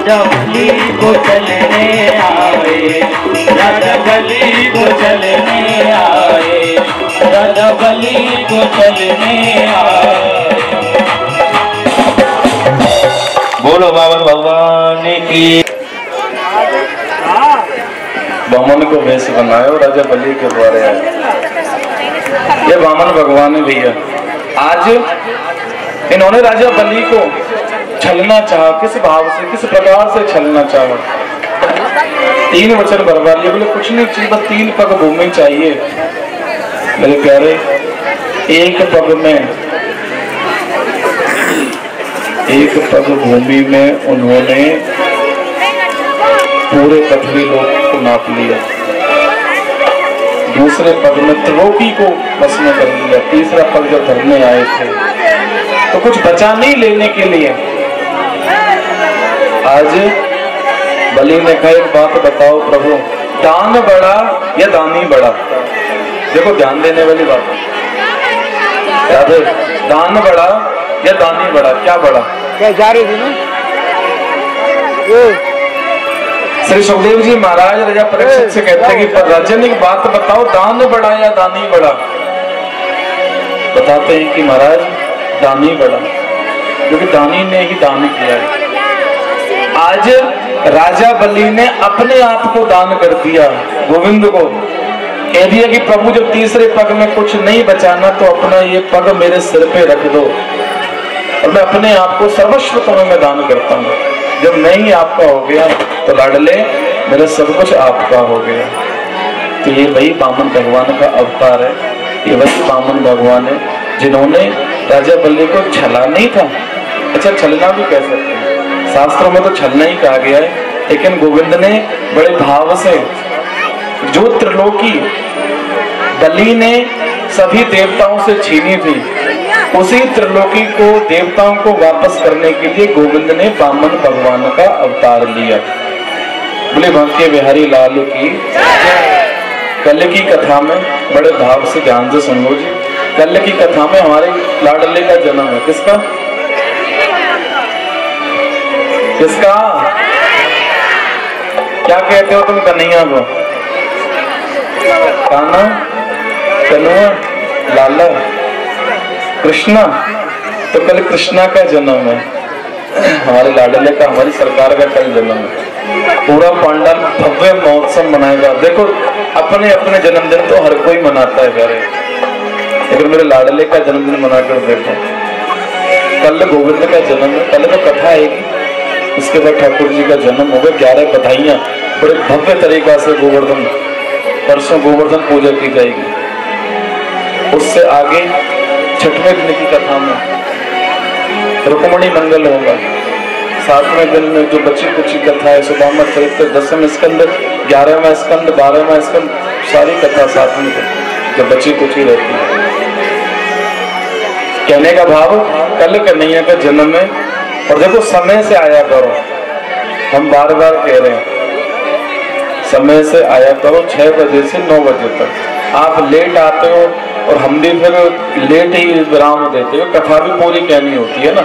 Speaker 4: राजा बलि को चलने आए, राजा बलि को चलने आए, राजा बलि को चलने आए। बोलो बावन भगवान की।
Speaker 1: बामन को वेश बनाया और राजा बलि के द्वारे आए। ये बामन भगवान है भैया। आज इन्होंने राजा बलि को छलना चाहा। किस भाव से, किस प्रकार से छलना चाहा? तीन वचन भरवा लिए। बोले कुछ नहीं चाहिए, बस तीन पग भूमि चाहिए। मेरे प्यारे, एक पग में एक पग भूमि में उन्होंने पूरे पृथ्वी लोक को नाप लिया। दूसरे पग में त्रिलोकी को बस में कर लिया। तीसरा पग जब धरने आए थे तो कुछ बचा नहीं लेने के लिए। आज बलि ने कहा, एक बात बताओ प्रभु, दान बड़ा या दानी बड़ा? देखो ध्यान देने वाली बात है। दान बड़ा या दानी बड़ा, क्या बड़ा?
Speaker 2: क्या जा रही थी ना?
Speaker 1: श्री सुखदेव जी महाराज राजा परीक्षित से कहते हैं कि राजन एक बात बताओ, दान बड़ा या दानी बड़ा? बताते हैं कि महाराज दानी बड़ा, क्योंकि दानी ने ही दान किया है। आज राजा बलि ने अपने आप को दान कर दिया। गोविंद को कह दिया कि प्रभु जब तीसरे पग में कुछ नहीं बचाना तो अपना ये पग मेरे सिर पे रख दो और मैं अपने आप को सर्वस्व तुम्हें मैं दान करता हूँ। जब नहीं आपका हो गया तो लाडले मेरा सब कुछ आपका हो गया। तो ये वही बामन भगवान का अवतार है। ये वही बामन भगवान है जिन्होंने राजा बलि को छला नहीं था। अच्छा, छलना भी कह सकते हैं, शास्त्रों में तो छलना ही कहा गया है, लेकिन गोविंद ने बड़े भाव से जो त्रिलोकी बलि ने सभी देवताओं से छीनी थी, उसी त्रिलोकी को देवताओं को वापस करने के लिए गोविंद ने बामन भगवान का अवतार लिया। बोले बांके बिहारी लाल की। कल की कथा में बड़े भाव से ध्यान से सुनो जी। कल की कथा में हमारे लाडले का जन्म है। किसका किसका क्या कहते हो तुम कन्हैया को? कान्हा, कन्हुआ, लाला, कृष्णा। तो कल कृष्णा का जन्म है। हमारे लाडले का, हमारी सरकार का कल जन्म है। पूरा पंडाल भव्य महोत्सव मनाएगा। देखो अपने अपने जन्मदिन तो हर कोई मनाता है प्यारे, लेकिन मेरे लाडले का जन्मदिन मनाकर देखो। कल गोविंद का जन्म है, कल तो कथा आएगी, उसके बाद ठाकुर जी का जन्म होगा। ग्यारह बधाइयां बड़े भव्य तरीका से गोवर्धन, परसों गोवर्धन पूजा की जाएगी। उससे आगे छठवें दिन की कथा में रुक्मणी मंगल होगा। सातवें दिन में जो बची कुची कथा है, सुदामा चरित्र, दसम स्कंद, ग्यारहवां स्कंद, बारहवां स्कंद, सारी कथा साथ में जो बची कुची रहती है। कहने का भाव, कल कन्हैया का जन्म है। और देखो समय से आया करो, हम बार बार कह रहे हैं समय से आया करो। छह बजे से नौ बजे तक आप लेट आते हो और हम भी फिर लेट ही विराम देते हो। कथा भी पूरी कहनी होती है ना,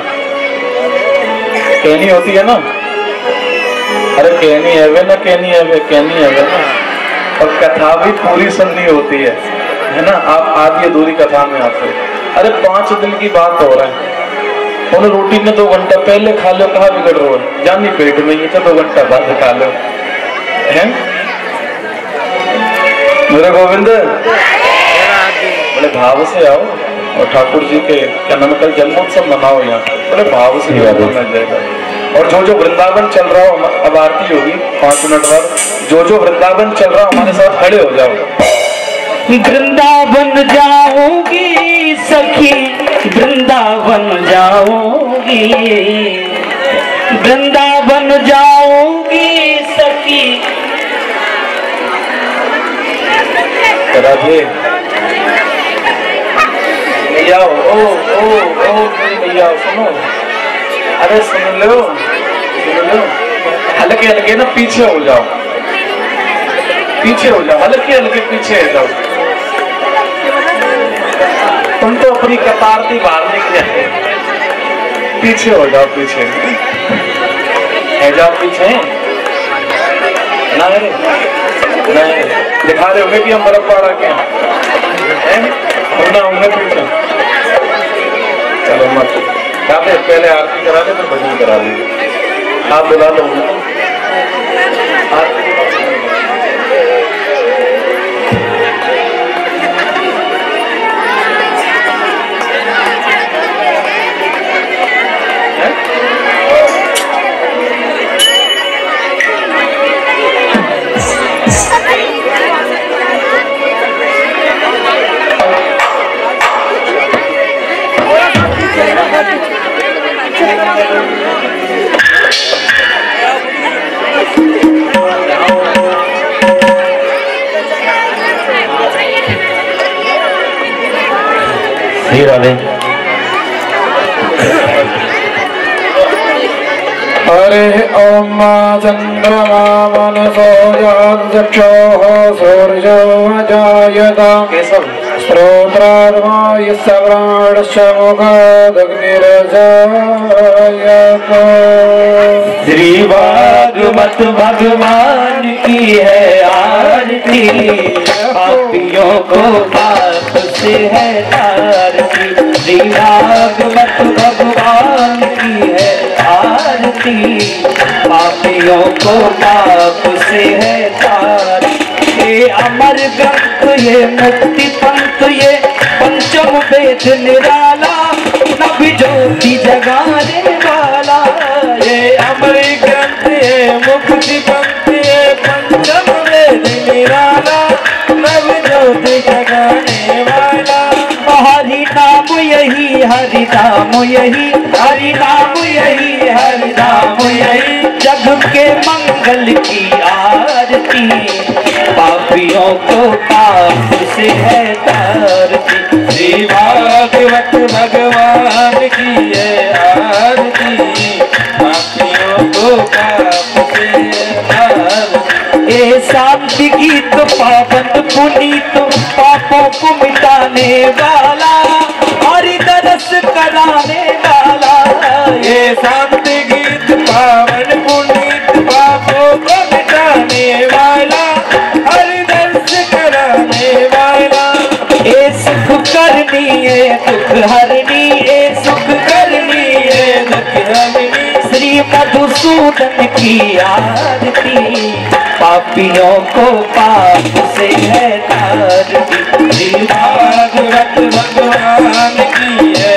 Speaker 1: कहनी होती है ना। अरे कहनी है वे ना, कहनी है वे, कहनी है वे ना। और कथा भी पूरी सुननी होती है, है ना। आप आधी अधूरी कथा में आते हो। अरे पांच दिन की बात हो रहा है, उन रोटी ने दो घंटा पहले खा लो, कहाँ बिगड़ रहा है? जानी पेट में ही तो दो घंटा बाद खा लो, है मेरे गोविंद। बड़े भाव से आओ और ठाकुर जी के क्या नाम, कल जन्मोत्सव मनाओ यहाँ, बड़े भाव से मनाया जाएगा। और जो जो वृंदावन चल रहा हो, अब आरती होगी पांच मिनट बाद, जो जो वृंदावन चल रहा हो हमारे साथ खड़े हो जाओ।
Speaker 4: वृंदावन जाऊंगी सखी, वृंदावन जाऊंगी, वृंदावन जाऊंगी सखी।
Speaker 1: राधे भैया, ओ ओ ओ भैया सुनो, अरे सुन लो सुन लो, हल्के हल्के ना पीछे हो जाओ, पीछे हो जाओ, हल्के हल्के पीछे हो जाओ। तुम तो अपनी कतार थी बाहर निकले, पीछे हो जाओ, पीछे
Speaker 3: एजाब पीछे ना है नहीं दिखा रहे होंगे कि हम बर्फ पड़ा के होना होंगे पीछे। चलो मत दे, पहले आरती करा दे तो भजन करा दे। आप बुला लो
Speaker 5: हरे ओम चंद्रमा मनसो चक्षो सूर्यो जायत स्त्रोत्रात्मा यस्प्राणश्च मुखादग्निर्जायत।
Speaker 4: श्री भागवत भगवान की है आरती, पापियों को पाप से है तारती। श्री भागवत भगवान की है आरती, पापियों को पाप से है तारती। ये अमर ग्रंथ ये मुक्ति पंथ ये पंचम वेद निराला, नभ ज्योति जगाने वाला। ये अमर ग्रंथ ये मुक्ति पंथ ये पंचम वेद निराला, नभ ज्योति जगाने वाला। हरि नाम यही हरि नाम यही हरि नाम यही हरि नाम यही, जग के मंगल की आरती, पापियों को पाप से है तारती। श्री भागवत भगवान की है आरती, पापियों को पाप से है तारती। ये शांति गीत पावन पुनीत, पापों को मिटाने वाला, हरि दरस कराने वाला। ये शांति गीत पावन पुनीत, पापों को मिटाने वाला, हरि दरस कराने वाला। ए सुख करनी है दुख हरनी, ए सुख करनी है दुख हरनी। श्री मधुसूदन की आरती, पापियों को पाप से है तारती। श्री भागवत भगवान की है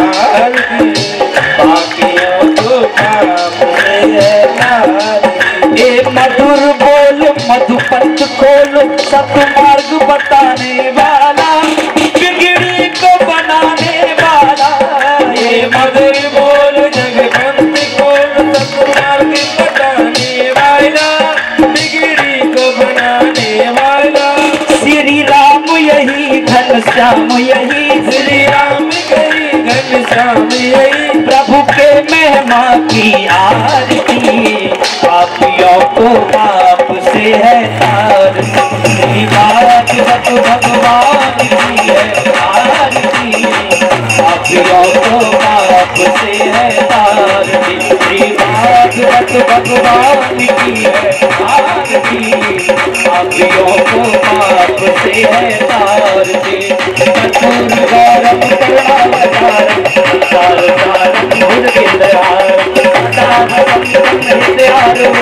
Speaker 4: आरती, पापियों को पाप से है तारती। ए मधुर बोल मधुपंथ खोलो, सतमार्ग बताने वाला, बिगड़ी को बनाने वाला। ये मधुर बोल जगपंथ खोल, सतमार्ग बताने वाला, बिगड़ी को बनाने वाला। श्री राम यही घनश्याम यही, श्री राम यही घनश्याम यही, प्रभु के महिमा की आरती, पापियों को पाप से है तारती। श्री भागवत भगवान की है आरती, पापियों को पाप से है तारती। श्री भागवत भगवान की है आरती, पापियों को पाप से है तारती। कपूर गौरम करुणावतारम, संसार सारम भुजगेन्द्रहारम, सदानंदं हृदयारविंदे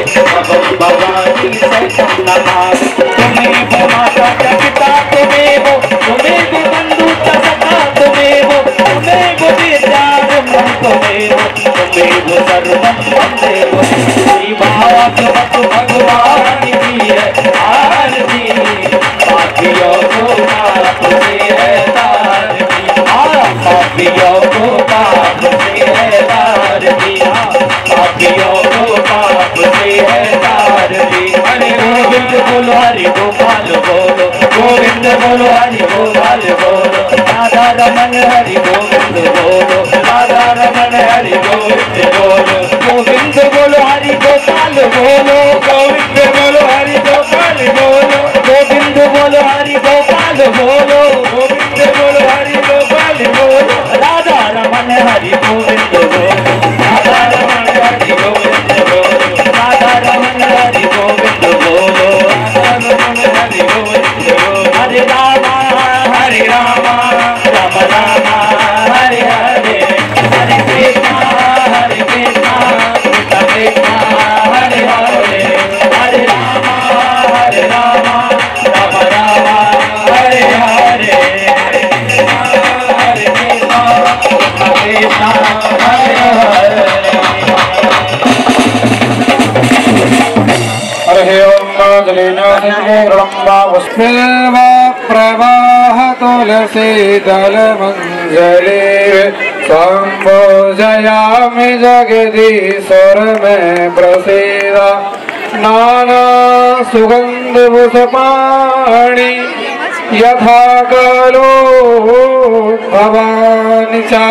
Speaker 4: भवानी शरणं नमामि। त्वमेव माता च पिता त्वमेव, त्वमेव बन्धु च सखा त्वमेव, त्वमेव विद्यारम्भं त्वमेव, त्वमेव सर्वं मम देव। श्री भागवत भगवान की है आरती, पापियों को पाप से है तारती। पापियों को पाप से है तारती, पापियों को पाप से है तारती। हरे गोविंद बोलो हरि गोपाल बोलो, गोविंद बोलो हरि गोपाल बोलो। राधा रमन हरि गोविंद बोलो, राधा रमन हरि गोविंद बोलो। गोविंद बोलो हरि गोपाल बोलो, गोविंद बोलो हरि गोपाल बोलो। गोविंद बोलो हरि गोपाल बोलो, गोविंद बोलो हरि गोपाल बोलो। राधा रमन हरि गोविंद बोलो, राधा रमन हरि गोविंद बोलो। कृष्णा हरे हरे
Speaker 5: हरि ओम पुष्पिल्वा प्रवाह तुलसी दल मंजलि संभोजयामि जगदीश्वर में प्रसीदा नाना सुगंध पुष्पाणि यथा कालो भवानि च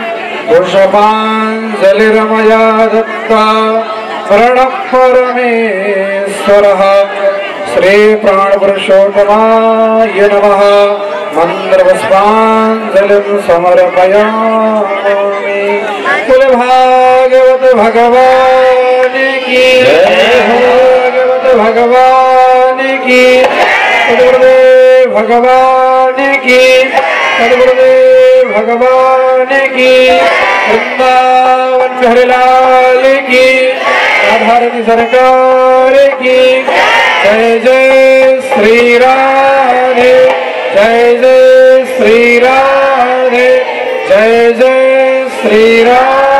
Speaker 5: पुष्पाञ्जलिर्मया दत्ता प्रणः परमेश्वरः श्री प्राणपुरुषोत्तमाय नमः मन्त्रपुष्पाञ्जलिं समर्पयामि कुल भागवत भगवान की भागवत भगवान की सद्गुरुदेव भगवान की सद्गुरुदेव भगवान की वृंदावन हरिलाल की राधारनी सरकार की जय जय श्री राधे जय जय श्री राधे जय जय श्री राधे।